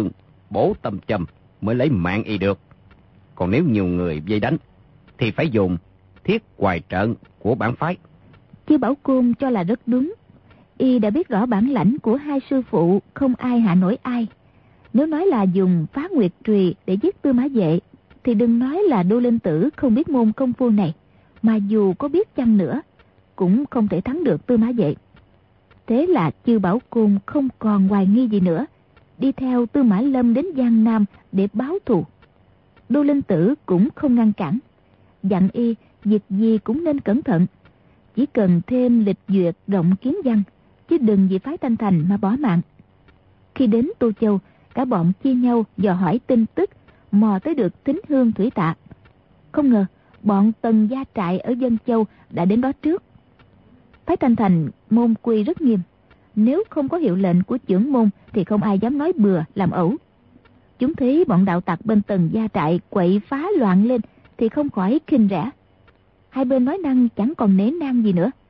bổ tâm châm mới lấy mạng y được. Còn nếu nhiều người vây đánh thì phải dùng thiết hoài trận của bản phái. Chư Bảo Côn cho là rất đúng. Y đã biết rõ bản lãnh của hai sư phụ, không ai hạ nổi ai. Nếu nói là dùng Phá Nguyệt Trùy để giết Tư Mã Vệ, thì đừng nói là Đô Linh Tử không biết môn công phu này, mà dù có biết chăng nữa cũng không thể thắng được Tư Mã Vệ. Thế là Chư Bảo Côn không còn hoài nghi gì nữa, đi theo Tư Mã Lâm đến Giang Nam để báo thù. Đô Linh Tử cũng không ngăn cản, dặn y việc gì cũng nên cẩn thận, chỉ cần thêm lịch duyệt rộng kiến văn, chứ đừng vì phái Thanh Thành mà bỏ mạng. Khi đến Tô Châu, cả bọn chia nhau dò hỏi tin tức, mò tới được Thính Hương Thủy Tạ. Không ngờ bọn Tần Gia Trại ở Dân Châu đã đến đó trước. Phái Thanh Thành môn quy rất nghiêm, nếu không có hiệu lệnh của trưởng môn thì không ai dám nói bừa làm ẩu. Chúng thấy bọn đạo tặc bên Tần Gia Trại quậy phá loạn lên thì không khỏi khinh rẻ. Hai bên nói năng chẳng còn nể nang gì nữa.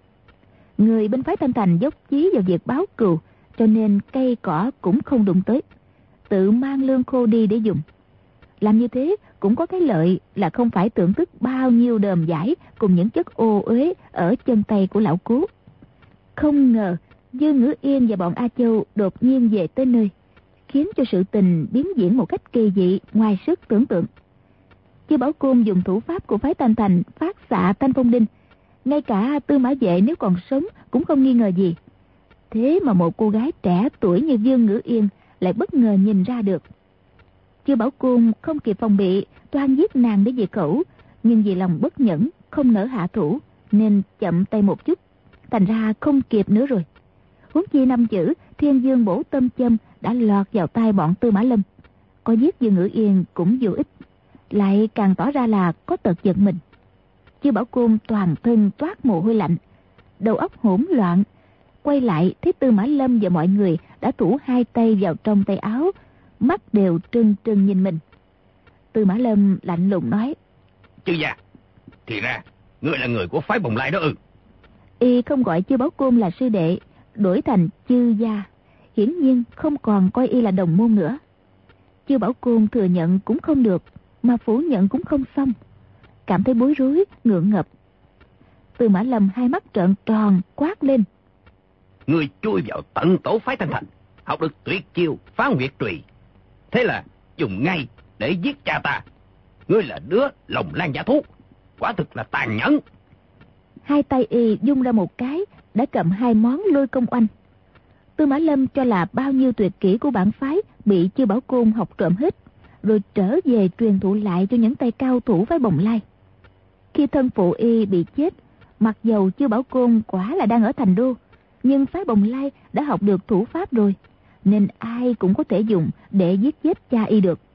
Người bên phái Thanh Thành dốc chí vào việc báo cừu, cho nên cây cỏ cũng không đụng tới, tự mang lương khô đi để dùng. Làm như thế cũng có cái lợi là không phải thưởng thức bao nhiêu đờm giải cùng những chất ô uế ở chân tay của lão Cố. Không ngờ Dương Ngữ Yên và bọn A Châu đột nhiên về tới nơi, khiến cho sự tình biến diễn một cách kỳ dị ngoài sức tưởng tượng. Chư Bảo Côn dùng thủ pháp của phái Thanh Thành phát xạ Thanh Phong Đinh, ngay cả Tư Mã Vệ nếu còn sống cũng không nghi ngờ gì. Thế mà một cô gái trẻ tuổi như Dương Ngữ Yên lại bất ngờ nhìn ra được. Chư Bảo Côn không kịp phòng bị, toan giết nàng để diệt khẩu, nhưng vì lòng bất nhẫn không nỡ hạ thủ nên chậm tay một chút, thành ra không kịp nữa rồi. Huống chi năm chữ Thiên Dương bổ tâm châm đã lọt vào tai bọn Tư Mã Lâm, có giết Dương Ngữ Yên cũng vô ích, lại càng tỏ ra là có tật giật mình. Chư Bảo Côn toàn thân toát mồ hôi lạnh, đầu óc hỗn loạn, quay lại thấy Tư Mã Lâm và mọi người đã thủ hai tay vào trong tay áo, mắt đều trừng trừng nhìn mình. Tư Mã Lâm lạnh lùng nói: Chư gia, thì ra ngươi là người của phái Bồng Lai đó ư? Y không gọi Chư Bảo Côn là sư đệ, đổi thành Chư gia, hiển nhiên không còn coi y là đồng môn nữa. Chư Bảo Côn thừa nhận cũng không được, mà phủ nhận cũng không xong, cảm thấy bối rối ngượng ngập. Tư Mã Lâm hai mắt trợn tròn quát lên: Ngươi chui vào tận tổ phái Thanh Thành, học được tuyệt chiêu Phá Nguyệt Trùy, thế là dùng ngay để giết cha ta. Ngươi là đứa lòng lan giả thú, quả thực là tàn nhẫn. Hai tay y dung ra một cái đã cầm hai món lôi công oanh. Tư Mã Lâm cho là bao nhiêu tuyệt kỹ của bản phái bị Chư Bảo Côn học trộm hết, rồi trở về truyền thụ lại cho những tay cao thủ phái Bồng Lai. Khi thân phụ y bị chết, mặc dầu Chư Bảo Côn quả là đang ở thành đô, nhưng phái Bồng Lai đã học được thủ pháp rồi, nên ai cũng có thể dùng để giết chết cha y được.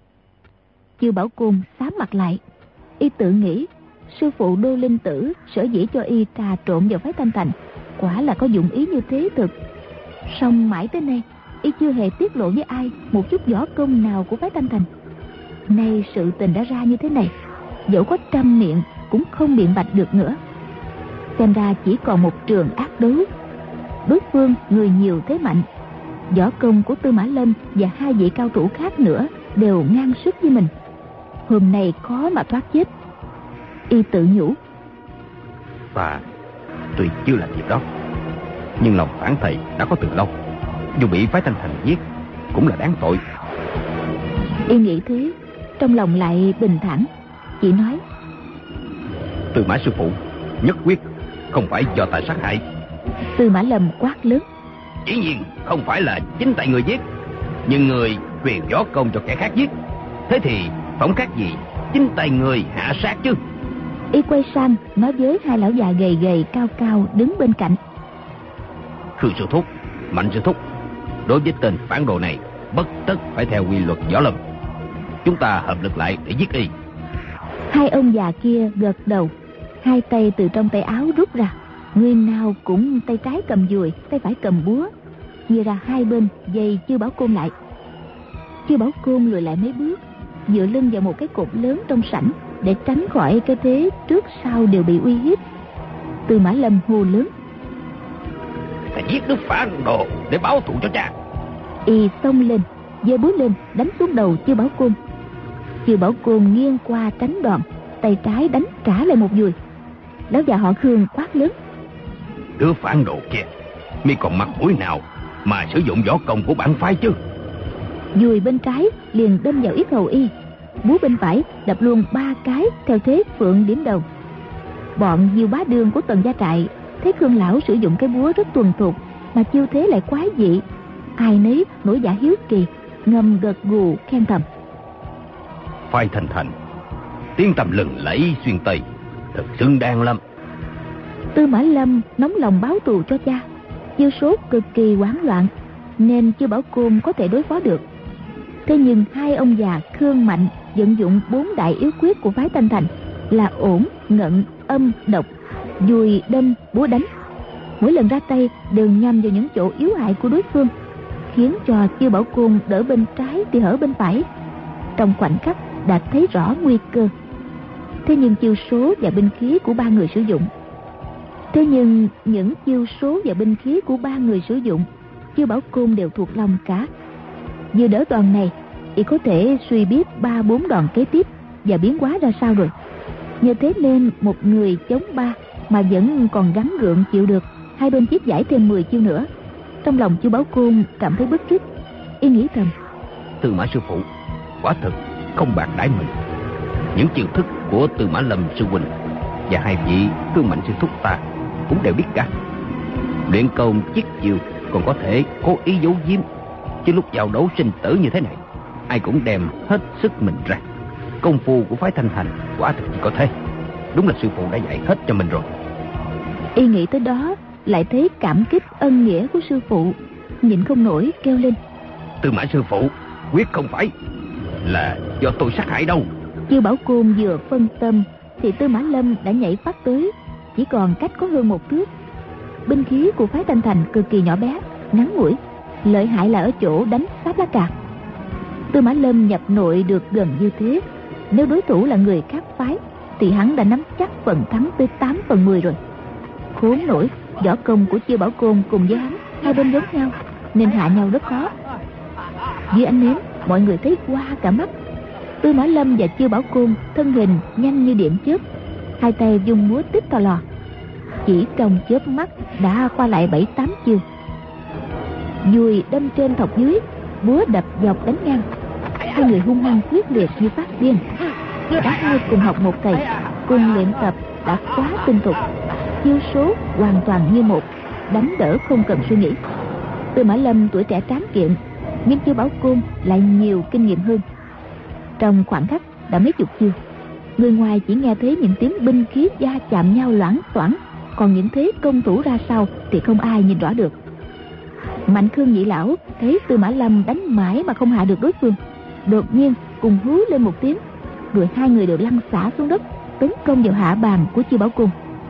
Chư Bảo Côn xám mặt lại, y tự nghĩ sư phụ Đô Linh Tử sở dĩ cho y trà trộn vào phái Thanh Thành quả là có dụng ý như thế thực. Song mãi tới nay y chưa hề tiết lộ với ai một chút võ công nào của phái Thanh Thành. Nay sự tình đã ra như thế này, dẫu có trăm miệng cũng không biện bạch được nữa. Xem ra chỉ còn một trường ác đấu. Đối phương người nhiều thế mạnh, võ công của Tư Mã Lâm và hai vị cao thủ khác nữa đều ngang sức với mình. Hôm nay khó mà thoát chết. Y tự nhủ: Ta tuy chưa làm việc đó, nhưng lòng phản thầy đã có từ lâu, dù bị phái Thanh Thành giết cũng là đáng tội. Y nghĩ thế, trong lòng lại bình thản, chỉ nói: Tư Mã sư phụ nhất quyết không phải do ta sát hại. Tư Mã Lâm quát lớn: Dĩ nhiên không phải là chính tay người giết, nhưng người truyền võ công cho kẻ khác giết, thế thì phỏng khác gì chính tay người hạ sát chứ. Y quay sang nói với hai lão già gầy gầy cao cao đứng bên cạnh: Khương sư thúc, Mạnh sư thúc, đối với tên phản đồ này bất tất phải theo quy luật võ lâm, chúng ta hợp lực lại để giết y. Hai ông già kia gật đầu, hai tay từ trong tay áo rút ra, người nào cũng tay trái cầm dùi, tay phải cầm búa, chia ra hai bên dây Chư Bảo Côn lại. Chư Bảo Côn lùi lại mấy bước, dựa lưng vào một cái cột lớn trong sảnh để tránh khỏi cái thế trước sau đều bị uy hiếp. Tư Mã Lâm hô lớn: Phải giết đứa phản đồ để báo thù cho cha. Y xông lên, giơ búa lên đánh xuống đầu Chư Bảo Côn. Chư Bảo Côn nghiêng qua tránh đòn, tay trái đánh trả lại một dùi. Lão già họ Khương quát lớn: Đứa phản đồ kia, mi còn mặt mũi nào mà sử dụng võ công của bản phái chứ? Dùi bên trái liền đâm vào yết hầu y, búa bên phải đập luôn ba cái theo thế phượng điểm đầu. Bọn Diêu Bá Đương của Tần Gia Trại thấy Khương lão sử dụng cái búa rất thuần thục, mà chiêu thế lại quái dị, ai nấy nổi dạ hiếu kỳ, ngầm gật gù khen thầm: Phái Thanh Thành tiếng tầm lừng lẫy xuyên Tây, thật xứng đáng lắm. Tư Mã Lâm nóng lòng báo thù cho cha, chiêu số cực kỳ hoảng loạn, nên Chư Bảo Côn có thể đối phó được. Thế nhưng hai ông già Khương Mạnh vận dụng bốn đại yếu quyết của phái Thanh Thành là ổn, ngận, âm, độc, dùi, đâm, búa đánh. Mỗi lần ra tay đều nhằm vào những chỗ yếu hại của đối phương, khiến cho Chư Bảo Côn đỡ bên trái thì hở bên phải. Trong khoảnh khắc đã thấy rõ nguy cơ. Thế nhưng chiêu số và binh khí của ba người sử dụng Thế nhưng những chiêu số và binh khí của ba người sử dụng Chư Bảo Côn đều thuộc lòng cả. Vừa đỡ đòn này, y có thể suy biết ba bốn đòn kế tiếp và biến hóa ra sao rồi. Nhờ thế nên một người chống ba mà vẫn còn gắng gượng chịu được. Hai bên chiết giải thêm mười chiêu nữa. Trong lòng Chư Bảo Côn cảm thấy bức rứt. Y nghĩ thầm: Tư Mã sư phụ quả thực không bạc đãi mình. Những chiêu thức của Tư Mã Lâm sư huynh và hai vị Khương Mạnh sư thúc ta cũng đều biết cả. Luyện công chiết chiêu còn có thể cố ý giấu giếm, chứ lúc vào đấu sinh tử như thế này, ai cũng đem hết sức mình ra. Công phu của phái Thanh Thành quả thực chỉ có thế. Đúng là sư phụ đã dạy hết cho mình rồi. Y nghĩ tới đó lại thấy cảm kích ân nghĩa của sư phụ, nhịn không nổi kêu lên: Tư Mã sư phụ quyết không phải là do tôi sát hại đâu. Chư Bảo Côn vừa phân tâm thì Tư Mã Lâm đã nhảy phát tới, chỉ còn cách có hơn một thước. Binh khí của phái Thanh Thành cực kỳ nhỏ bé, ngắn ngủi, lợi hại là ở chỗ đánh sáp lá cà. Tư Mã Lâm nhập nội được gần như thế, nếu đối thủ là người khác phái thì hắn đã nắm chắc phần thắng tới tám phần mười rồi. Khốn nổi, võ công của Chư Bảo Côn cùng với hắn hai bên giống nhau, nên hạ nhau rất khó. Dưới ánh nến, mọi người thấy qua cả mắt. Tư Mã Lâm và Chư Bảo Côn thân hình nhanh như điện chớp, hai tay vung múa tích to lò, chỉ trong chớp mắt đã qua lại bảy tám chiêu. Dùi đâm trên thọc dưới, búa đập dọc đánh ngang. Hai người hung hăng quyết liệt như phát điên. Cả hai cùng học một thầy, cùng luyện tập đã quá tinh thục, chiêu số hoàn toàn như một, đánh đỡ không cần suy nghĩ. Tư Mã Lâm tuổi trẻ tráng kiện, nhưng Chư Bảo Côn lại nhiều kinh nghiệm hơn. Trong khoảng khắc đã mấy chục chiêu, người ngoài chỉ nghe thấy những tiếng binh khí va chạm nhau loảng xoảng, còn những thế công thủ ra sao thì không ai nhìn rõ được. Mạnh Khương nhị lão thấy Tư Mã Lâm đánh mãi mà không hạ được đối phương, đột nhiên cùng hú lên một tiếng, rồi hai người đều lăn xả xuống đất, tấn công vào hạ bàn của Chư Bảo Côn.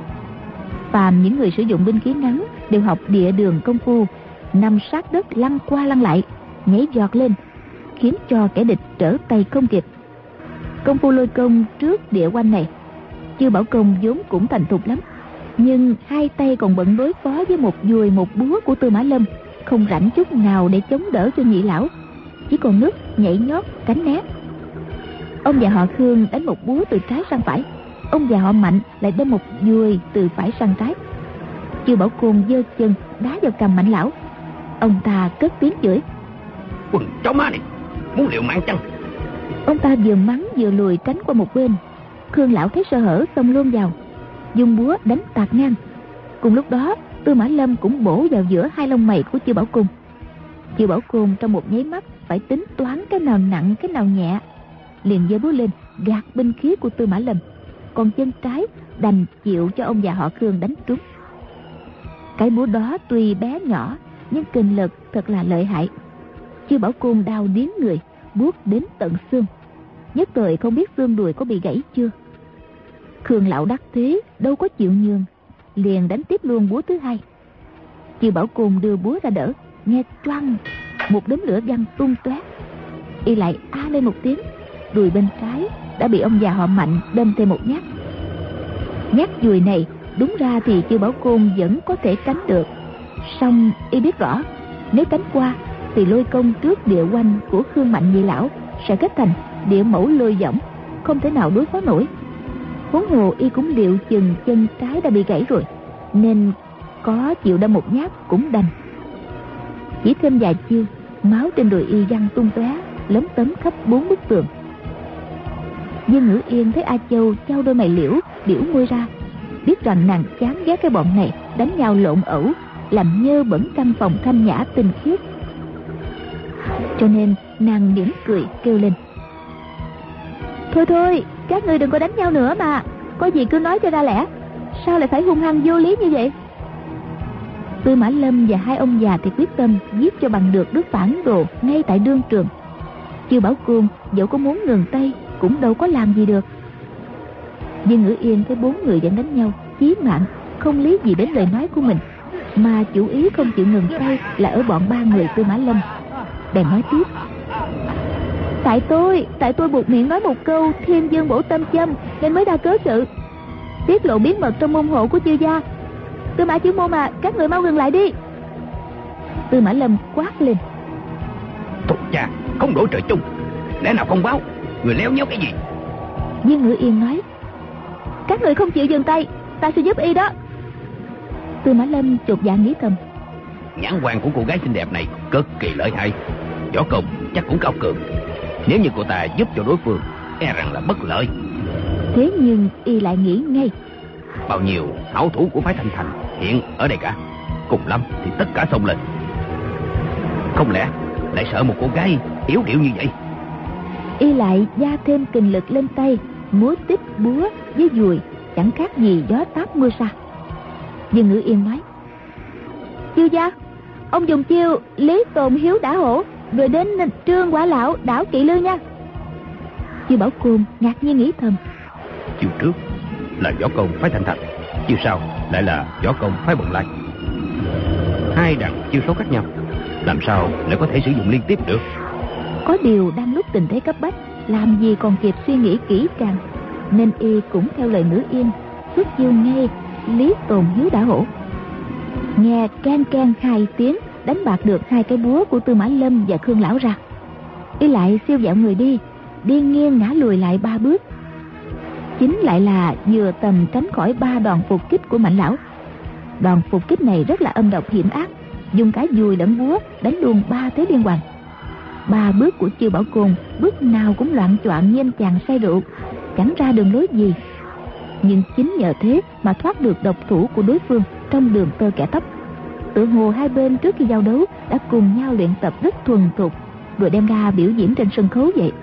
Phàm những người sử dụng binh khí ngắn đều học địa đường công phu, nằm sát đất lăn qua lăn lại, nhảy giọt lên, khiến cho kẻ địch trở tay không kịp. Công phu lôi công trước địa quanh này, Chư Bảo Côn vốn cũng thành thục lắm, nhưng hai tay còn bận đối phó với một dùi một búa của Tư Mã Lâm, không rảnh chút nào để chống đỡ cho nhị lão, chỉ còn nước nhảy nhót tránh né. Ông già họ Khương đánh một búa từ trái sang phải, ông già họ Mạnh lại đâm một dùi từ phải sang trái. Chư Bảo Côn giơ chân đá vào cằm Mạnh lão. Ông ta cất tiếng chửi: Quần chó má này, muốn liều mạng chăng? Ông ta vừa mắng vừa lùi tránh qua một bên. Khương lão thấy sơ hở xông luôn vào, dùng búa đánh tạt ngang. Cùng lúc đó Tư Mã Lâm cũng bổ vào giữa hai lông mày của Chư Bảo Côn. Chư Bảo Côn trong một nháy mắt phải tính toán cái nào nặng cái nào nhẹ, liền giơ búa lên gạt binh khí của Tư Mã Lâm, còn chân trái đành chịu cho ông già họ Khương đánh trúng. Cái búa đó tuy bé nhỏ nhưng kình lực thật là lợi hại. Chư Bảo Côn đau điếng người, buốt đến tận xương, nhất thời không biết xương đùi có bị gãy chưa. Khương lão đắc thế đâu có chịu nhường, liền đánh tiếp luôn búa thứ hai. Chư Bảo Côn đưa búa ra đỡ, nghe choang một đốm lửa văng tung tóe, y lại a lên một tiếng, đùi bên trái đã bị ông già họ Mạnh đâm thêm một nhát. Nhát dùi này đúng ra thì Chư Bảo Côn vẫn có thể tránh được, song y biết rõ nếu tránh qua thì lôi công trước địa oanh của Khương Mạnh Nhị lão sẽ kết thành địa mẫu lôi võng, không thể nào đối phó nổi. Huống hồ y cũng liệu chừng chân trái đã bị gãy rồi, nên có chịu đâm một nhát cũng đành. Chỉ thêm vài chiêu, máu trên đùi y văng tung tóe, lấm tấm khắp bốn bức tường. Dương Ngữ Yên thấy A Châu chau đôi mày liễu, biểu môi ra, biết rằng nàng chán ghét cái bọn này đánh nhau lộn ẩu, làm nhơ bẩn căn phòng thanh nhã tinh khiết. Cho nên nàng mỉm cười kêu lên: thôi thôi, các ngươi đừng có đánh nhau nữa mà, có gì cứ nói cho ra lẽ, sao lại phải hung hăng vô lý như vậy? Tư Mã Lâm và hai ông già thì quyết tâm giết cho bằng được đứa phản đồ ngay tại đương trường. Chiêu Bảo Côn dẫu có muốn ngừng tay cũng đâu có làm gì được. Dương Ngữ Yên thấy bốn người vẫn đánh nhau chí mạng, không lý gì đến lời nói của mình, mà chủ ý không chịu ngừng tay là ở bọn ba người Tư Mã Lâm. Bèn nói tiếp: Tại tôi, tại tôi buộc miệng nói một câu Thiên Dương Bổ Tâm Châm nên mới ra cớ sự, tiết lộ bí mật trong môn hộ của Chư gia. Tư Mã Chữ Môn mà, các người mau ngừng lại đi. Tư Mã Lâm quát lên: Thục cha, không đổi trời chung, lẽ nào không báo, người léo nhéo cái gì? Dương Ngữ Yên nói: Các người không chịu dừng tay, ta sẽ giúp y đó. Tư Mã Lâm chột dạ nghĩ thầm: Nhãn quan của cô gái xinh đẹp này cực kỳ lợi hại, võ công chắc cũng cao cường. Nếu như cô ta giúp cho đối phương, e rằng là bất lợi. Thế nhưng y lại nghĩ ngay: Bao nhiêu hảo thủ của phái Thanh Thành hiện ở đây cả, cùng lắm thì tất cả xông lên. Không lẽ lại sợ một cô gái yếu điệu như vậy? Y lại gia thêm kình lực lên tay, múa tích búa với dùi chẳng khác gì gió táp mưa sa. Dương Ngữ Yên nói: Chư gia, ông dùng chiêu Lý Tồn Hiếu Đả Hổ, rồi đến Trương Quả Lão đảo Kỵ Lư nha. Chư Bảo Côn ngạc nhiên nghĩ thầm: Chiều trước là võ công phái Thanh Thành, chiều sau lại là võ công phái Bồng Lai. Hai đẳng chiêu số khác nhau, làm sao lại có thể sử dụng liên tiếp được? Có điều đang lúc tình thế cấp bách, làm gì còn kịp suy nghĩ kỹ càng, nên y cũng theo lời Ngữ Yên xuất chiêu ngay Lý Tồn Hiếu Đả Hổ. Nghe can can hai tiếng, đánh bạc được hai cái búa của Tư Mã Lâm và Khương lão ra. Y lại siêu dạo người đi, đi nghiêng ngã lùi lại ba bước, chính lại là vừa tầm tránh khỏi ba đòn phục kích của Mạnh lão. Đòn phục kích này rất là âm độc hiểm ác, dùng cả dùi lẫn búa đánh luôn ba thế liên hoàn. Ba bước của Chư Bảo Côn bước nào cũng loạn choạng như anh chàng say rượu, chẳng ra đường lối gì. Nhưng chính nhờ thế mà thoát được độc thủ của đối phương trong đường tơ kẻ tóc. Tự hồ hai bên trước khi giao đấu đã cùng nhau luyện tập rất thuần thục, rồi đem ra biểu diễn trên sân khấu vậy.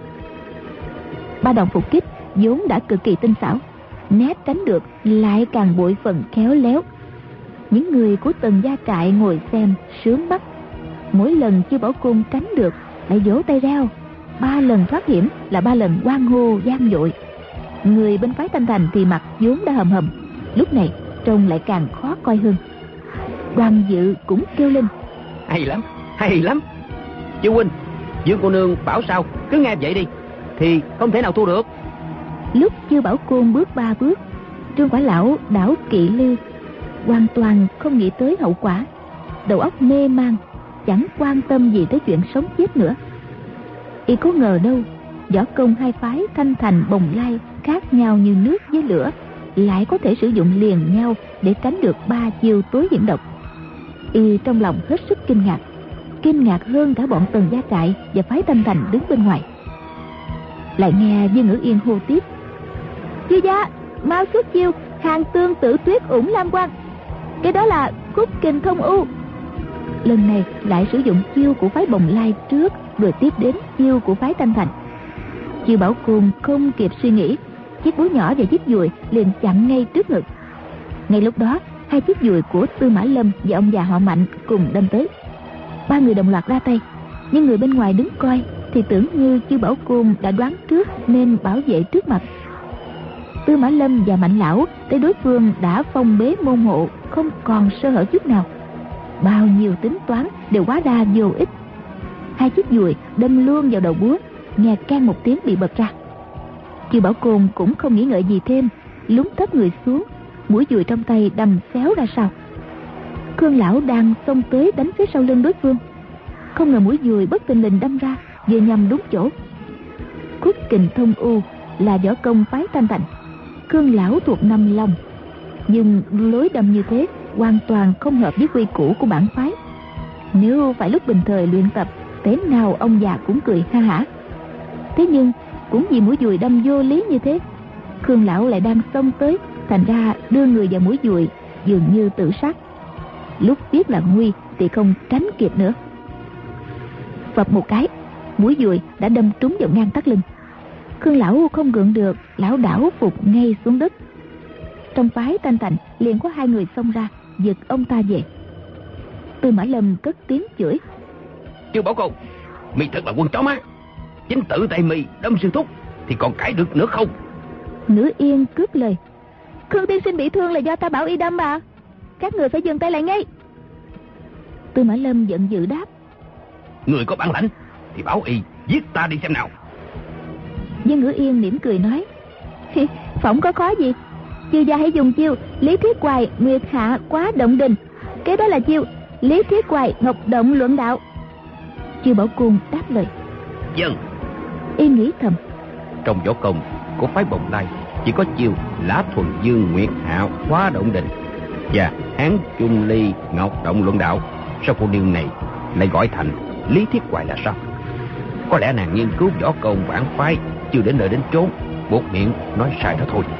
Ba đòn phục kích vốn đã cực kỳ tinh xảo, né tránh được lại càng bội phần khéo léo. Những người của Tần gia trại ngồi xem sướng mắt. Mỗi lần Chư Bảo Côn tránh được lại vỗ tay reo, ba lần thoát hiểm là ba lần hoan hô vang dội. Người bên phái Thanh Thành thì mặt vốn đã hầm hầm, lúc này trông lại càng khó coi hơn. Đoàn Dự cũng kêu lên: Hay lắm, hay lắm. Chư huynh, Dương cô nương bảo sao cứ nghe vậy đi, thì không thể nào thua được. Lúc Chư Bảo Côn bước ba bước, Trương Quả Lão đảo Kỵ Lư hoàn toàn không nghĩ tới hậu quả, đầu óc mê man, chẳng quan tâm gì tới chuyện sống chết nữa. Y có ngờ đâu võ công hai phái Thanh Thành Bồng Lai khác nhau như nước với lửa, lại có thể sử dụng liền nhau để tránh được ba chiêu tối hiểm độc. Y trong lòng hết sức kinh ngạc, kinh ngạc hơn cả bọn Tần gia trại và phái Thanh Thành đứng bên ngoài. Lại nghe Dương Ngữ Yên hô tiếp: Chư gia, mau xuất chiêu Hàng Tương Tự Tuyết Ủng Lam Quang, cái đó là Khúc Kình Thông U. Lần này lại sử dụng chiêu của phái Bồng Lai trước, rồi tiếp đến chiêu của phái Thanh Thành. Chư Bảo Côn không kịp suy nghĩ, chiếc búa nhỏ và chiếc dùi liền chặn ngay trước ngực. Ngay lúc đó, hai chiếc dùi của Tư Mã Lâm và ông già họ Mạnh cùng đâm tới. Ba người đồng loạt ra tay, nhưng người bên ngoài đứng coi thì tưởng như Chư Bảo Côn đã đoán trước nên bảo vệ trước mặt. Tư Mã Lâm và Mạnh lão thấy đối phương đã phong bế môn hộ, không còn sơ hở chút nào. Bao nhiêu tính toán đều hóa ra vô ích. Hai chiếc dùi đâm luôn vào đầu búa, nghe can một tiếng bị bật ra. Chư Bảo Côn cũng không nghĩ ngợi gì thêm, lún thấp người xuống, mũi dùi trong tay đâm xéo ra sau. Khương lão đang xông tới đánh phía sau lưng đối phương, Không ngờ mũi dùi bất thình lình đâm ra, vừa nhằm đúng chỗ. Cốt kình thông u là võ công phái Thanh Thành, Khương lão thuộc Năm Long, nhưng lối đâm như thế hoàn toàn không hợp với quy củ của bản phái. Nếu phải lúc bình thời luyện tập, thế nào ông già cũng cười ha hả. Thế nhưng cũng vì mũi dùi đâm vô lý như thế, Khương lão lại đang xông tới, thành ra đưa người vào mũi dùi dường như tự sát. Lúc biết là nguy thì không tránh kịp nữa. Phập một cái, mũi dùi đã đâm trúng vào ngang thắt lưng. Khương lão không gượng được, lão đảo phục ngay xuống đất. Trong phái Thanh Thành liền có hai người xông ra giật ông ta về. Tư Mã Lâm cất tiếng chửi: Trương Bảo Côn, mi thật là quân chó má, chính tự tay mi đâm sư thúc thì còn cãi được nữa không? Ngữ Yên cướp lời: Khương tiên sinh bị thương là do ta bảo y đâm mà, các người phải dừng tay lại ngay. Tư Mã Lâm giận dữ đáp: Người có bản lãnh thì bảo y giết ta đi xem nào. Nhưng Ngữ Yên mỉm cười nói: Phỏng có khó gì, chư gia hãy dùng chiêu Lý Thiết Hoài Nguyệt Hạ Quá Động Đình, kế đó là chiêu Lý Thiết Hoài Ngọc Động Luận Đạo. Chư Bảo Côn đáp lời: Vâng. Y nghĩ thầm, trong võ công của phái Bồng Lai chỉ có chiêu Lã Thuần Dương Nguyệt Hạ Quá Động Đình và Hán Trung Ly Ngọc Động Luận Đạo, sao cô nương này lại gọi thành Lý Thiết Hoài là sao? Có lẽ nàng nghiên cứu võ công bản phái chưa đến nơi đến chốn, buộc miệng nói sai đó thôi.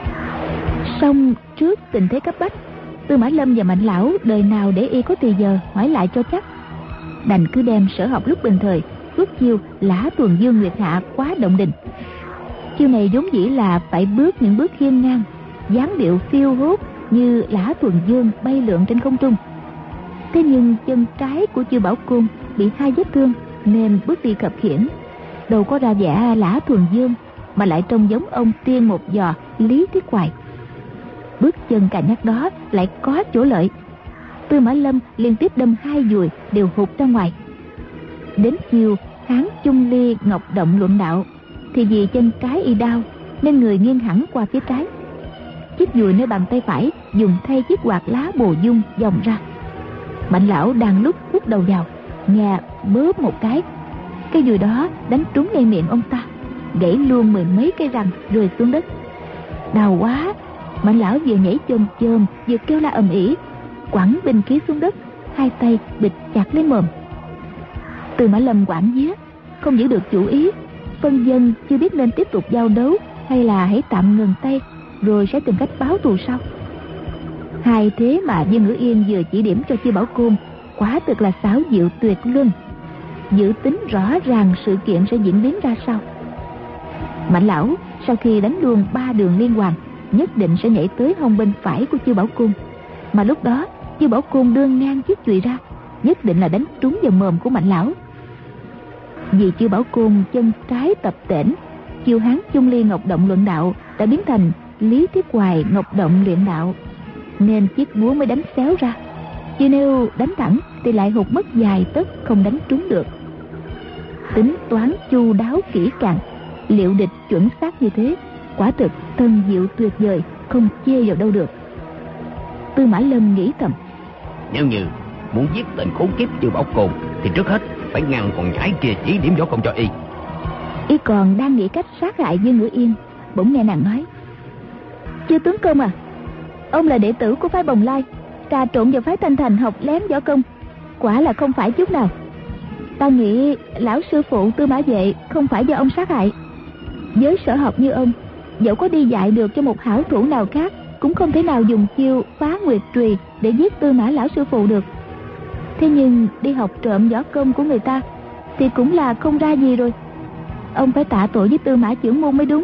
Song trước tình thế cấp bách, Tư Mã Lâm và Mạnh lão đời nào để y có thì giờ hỏi lại cho chắc, đành cứ đem sở học lúc bình thời xuất chiêu Lã Thuần Dương Nguyệt Hạ Quá Động Đình. Chiêu này vốn dĩ là phải bước những bước hiên ngang, dáng điệu phiêu hốt như Lã Thuần Dương bay lượn trên không trung. Thế nhưng chân trái của Chư Bảo Côn bị hai vết thương nên bước đi khập khiễng, đâu có ra vẻ Lã Thuần Dương mà lại trông giống ông tiên một giò Lý Thiết Hoài. Bước chân cà nhắc đó lại có chỗ lợi, Tư Mã Lâm liên tiếp đâm hai dùi đều hụt ra ngoài. Đến chiều Hán Trung Ly Ngọc Động Luận Đạo thì vì chân trái y đau nên người nghiêng hẳn qua phía trái. Chiếc dùi nơi bàn tay phải dùng thay chiếc quạt lá bồ dung vòng ra. Mạnh lão đang lúc hút đầu vào, nghe bóp một cái, cái dùi đó đánh trúng ngay miệng ông ta, gãy luôn mười mấy cây răng rơi xuống đất. Đau quá, Mạnh lão vừa nhảy chôm chôm vừa kêu la ầm ĩ, quẳng binh khí xuống đất, hai tay bịt chặt lấy mồm. Tư Mã Lâm quảng vía, không giữ được chủ ý, phân dân chưa biết nên tiếp tục giao đấu hay là hãy tạm ngừng tay rồi sẽ tìm cách báo thù sau. Hai thế mà Dương Ngữ Yên vừa chỉ điểm cho Chư Bảo Côn quả thực là xảo diệu tuyệt luân, dự tính rõ ràng sự kiện sẽ diễn biến ra sao. Mạnh lão sau khi đánh luôn ba đường liên hoàn nhất định sẽ nhảy tới hông bên phải của Chư Bảo Côn, mà lúc đó Chư Bảo Côn đưa ngang chiếc chùy ra, nhất định là đánh trúng vào mồm của Mạnh lão. Vì Chư Bảo Côn chân trái tập tễnh, chiêu Hán Trung Ly Ngọc Động Luận Đạo đã biến thành Lý Thiết Hoài Ngọc Động Luyện Đạo, nên chiếc búa mới đánh xéo ra, chứ nếu đánh thẳng thì lại hụt mất dài tấc, không đánh trúng được. Tính toán chu đáo kỹ càng, liệu địch chuẩn xác như thế, quả thực thần diệu tuyệt vời, không chê vào đâu được. Tư Mã Lâm nghĩ thầm, nếu như muốn giết tên khốn kiếp Chư Bảo Côn thì trước hết phải ngăn con nhãi kia chỉ điểm võ công cho y. Y còn đang nghĩ cách sát hại Dương Ngữ Yên, bỗng nghe nàng nói: Chư tướng công à, ông là đệ tử của phái Bồng Lai, trà trộn vào phái Thanh Thành học lén võ công, quả là không phải chút nào. Ta nghĩ lão sư phụ Tư Mã Vệ không phải do ông sát hại. Với sở học như ông, dẫu có đi dạy được cho một hảo thủ nào khác, cũng không thể nào dùng chiêu Phá Nguyệt Trùy để giết Tư Mã lão sư phụ được. Thế nhưng đi học trộm võ công của người ta thì cũng là không ra gì rồi. Ông phải tạ tội với Tư Mã trưởng môn mới đúng.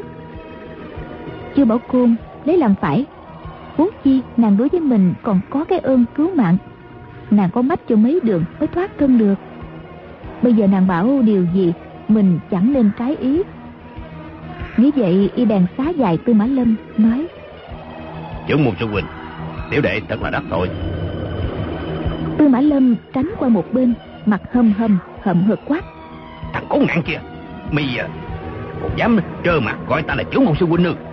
Chư Bảo Côn lấy làm phải, huống chi nàng đối với mình còn có cái ơn cứu mạng, nàng có mách cho mấy đường mới thoát thân được. Bây giờ nàng bảo điều gì mình chẳng nên trái ý. Nghĩ vậy y bèn xá dài Tư Mã Lâm, nói: Trưởng môn sư huynh, tiểu đệ thật là đắc tội. Tư Mã Lâm tránh qua một bên, mặt hầm hầm hậm hực quát: Thằng cố ngạn kia, mi à, còn dám trơ mặt gọi ta là trưởng môn sư huynh nữa.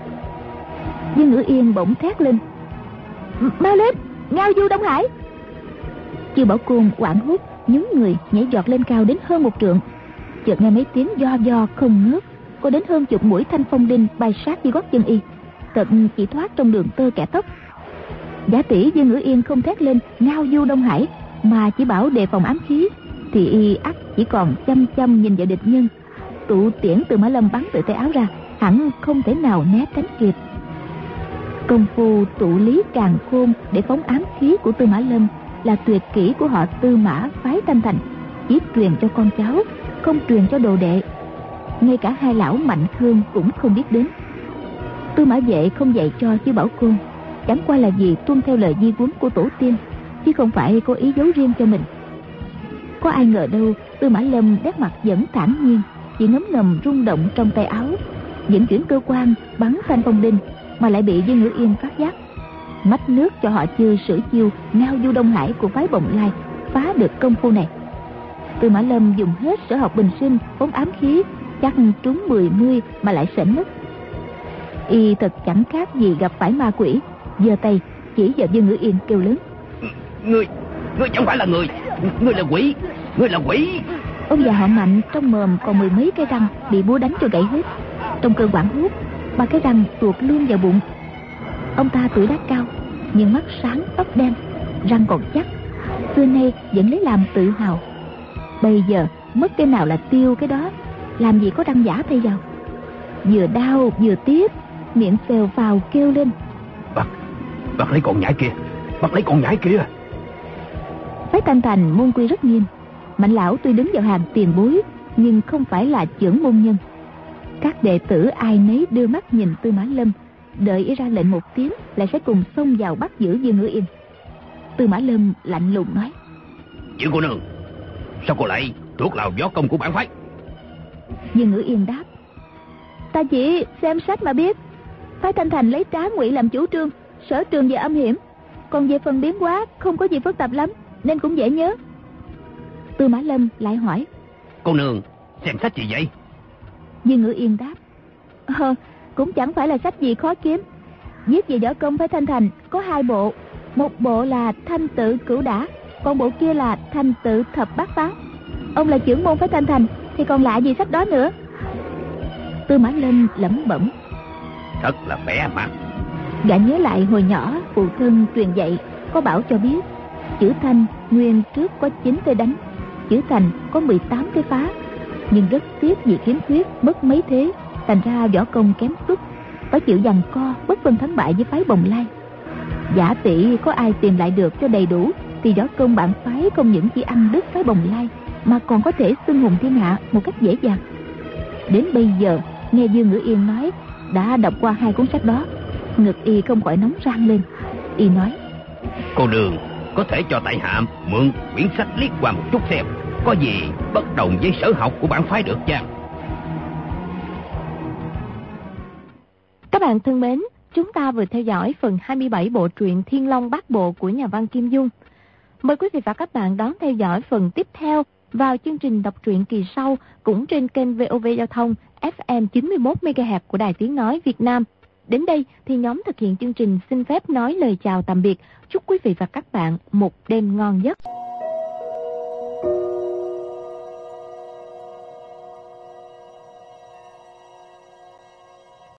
Dương Ngữ Yên bỗng thét lên: Mau lên, ngao du Đông Hải! Chư Bảo Côn hoảng hốt nhún người nhảy giọt lên cao đến hơn một trượng. Chợt nghe mấy tiếng do do không ngớt, có đến hơn chục mũi thanh phong đinh bay sát dưới gót chân y, tận chỉ thoát trong đường tơ kẻ tóc. Giả tỷ Dương Ngữ Yên không thét lên ngao du Đông Hải, mà chỉ bảo đề phòng ám khí, thì y ắt chỉ còn chăm chăm nhìn vào địch nhân. Tụ tiễn từ Mã Lâm bắn từ tay áo ra, hẳn không thể nào né tránh kịp. Công phu tụ lý càn khôn để phóng ám khí của Tư Mã Lâm là tuyệt kỹ của họ Tư Mã phái Thanh Thành, chỉ truyền cho con cháu, không truyền cho đồ đệ. Ngay cả hai lão Mạnh Khương cũng không biết đến. Tư Mã Vệ không dạy cho Chư Bảo Côn, chẳng qua là vì tuân theo lời di huấn của tổ tiên, chứ không phải có ý giấu riêng cho mình. Có ai ngờ đâu Tư Mã Lâm nét mặt vẫn thản nhiên, chỉ ngấm ngầm rung động trong tay áo, dẫn chuyển cơ quan bắn thanh phong đinh, mà lại bị Dương Ngữ Yên phát giác, mách nước cho họ Chư sử chiêu ngao du Đông Hải của phái Bồng Lai phá được công phu này. Tư Mã Lâm dùng hết sở học bình sinh phóng ám khí, chắc trúng mười mươi mà lại sỉnh mất. Y thật chẳng khác gì gặp phải ma quỷ, giơ tay chỉ vào Dương Ngữ Yên kêu lớn: Ngươi, ngươi chẳng phải là người, ngươi là quỷ, ngươi là quỷ. Ông già họ Mạnh trong mồm còn mười mấy cái răng bị búa đánh cho gãy hết. Trong cơn hoảng hốt, ba cái răng tuột luôn vào bụng. Ông ta tuổi đã cao, nhưng mắt sáng tóc đen, răng còn chắc, xưa nay vẫn lấy làm tự hào. Bây giờ mất cái nào là tiêu cái đó, làm gì có răng giả thay vào. Vừa đau vừa tiếc, miệng phèo phào kêu lên: Bắt, bắt lấy con nhãi kia, bắt lấy con nhãi kia. Phái Thanh Thành môn quy rất nghiêm. Mạnh lão tuy đứng vào hàng tiền bối, nhưng không phải là trưởng môn nhân. Các đệ tử ai nấy đưa mắt nhìn Tư Mã Lâm, đợi y ra lệnh một tiếng lại sẽ cùng xông vào bắt giữ Dương Ngữ Yên. Tư Mã Lâm lạnh lùng nói: Chữ cô nương, sao cô lại thuộc lào võ công của bản phái? Dương Ngữ Yên đáp: Ta chỉ xem sách mà biết. Phái Thanh Thành lấy Trá Ngụy làm chủ trương, sở trường về âm hiểm, còn về phần biến hóa không có gì phức tạp lắm, nên cũng dễ nhớ. Tư Mã Lâm lại hỏi: Cô nương xem sách gì vậy? Dương Ngữ Yên đáp: Ờ, cũng chẳng phải là sách gì khó kiếm. Viết về võ công phái Thanh Thành có hai bộ, một bộ là Thanh Tự Cửu Đả, còn bộ kia là Thanh Tự Thập Bát Phá. Ông là trưởng môn phái Thanh Thành thì còn lạ gì sách đó nữa. Tư Mã Lâm lẩm bẩm: Thật là bẻ mặt. Gã nhớ lại hồi nhỏ phụ thân truyền dạy có bảo cho biết, chữ Thanh nguyên trước có chín cái đánh, chữ Thành có mười tám cái phá, nhưng rất tiếc vì khiếm khuyết mất mấy thế, thành ra võ công kém xuất, phải chịu giằng co bất phân thắng bại với phái Bồng Lai. Giả tỷ có ai tìm lại được cho đầy đủ, thì võ công bản phái không những chỉ ăn đứt phái Bồng Lai, mà còn có thể xưng hùng thiên hạ một cách dễ dàng. Đến bây giờ nghe Dương Ngữ Yên nói đã đọc qua hai cuốn sách đó, ngực y không khỏi nóng rang lên. Y nói: Cô nương có thể cho tại hạ mượn quyển sách liếc qua một chút xem, có gì bất đồng với sở học của bản phái được chăng? Các bạn thân mến, chúng ta vừa theo dõi phần hai mươi bảy bộ truyện Thiên Long Bát Bộ của nhà văn Kim Dung. Mời quý vị và các bạn đón theo dõi phần tiếp theo vào chương trình đọc truyện kỳ sau, cũng trên kênh vê o vê Giao thông ép em chín mươi mốt mê ga héc của Đài Tiếng Nói Việt Nam. Đến đây thì nhóm thực hiện chương trình xin phép nói lời chào tạm biệt. Chúc quý vị và các bạn một đêm ngon giấc.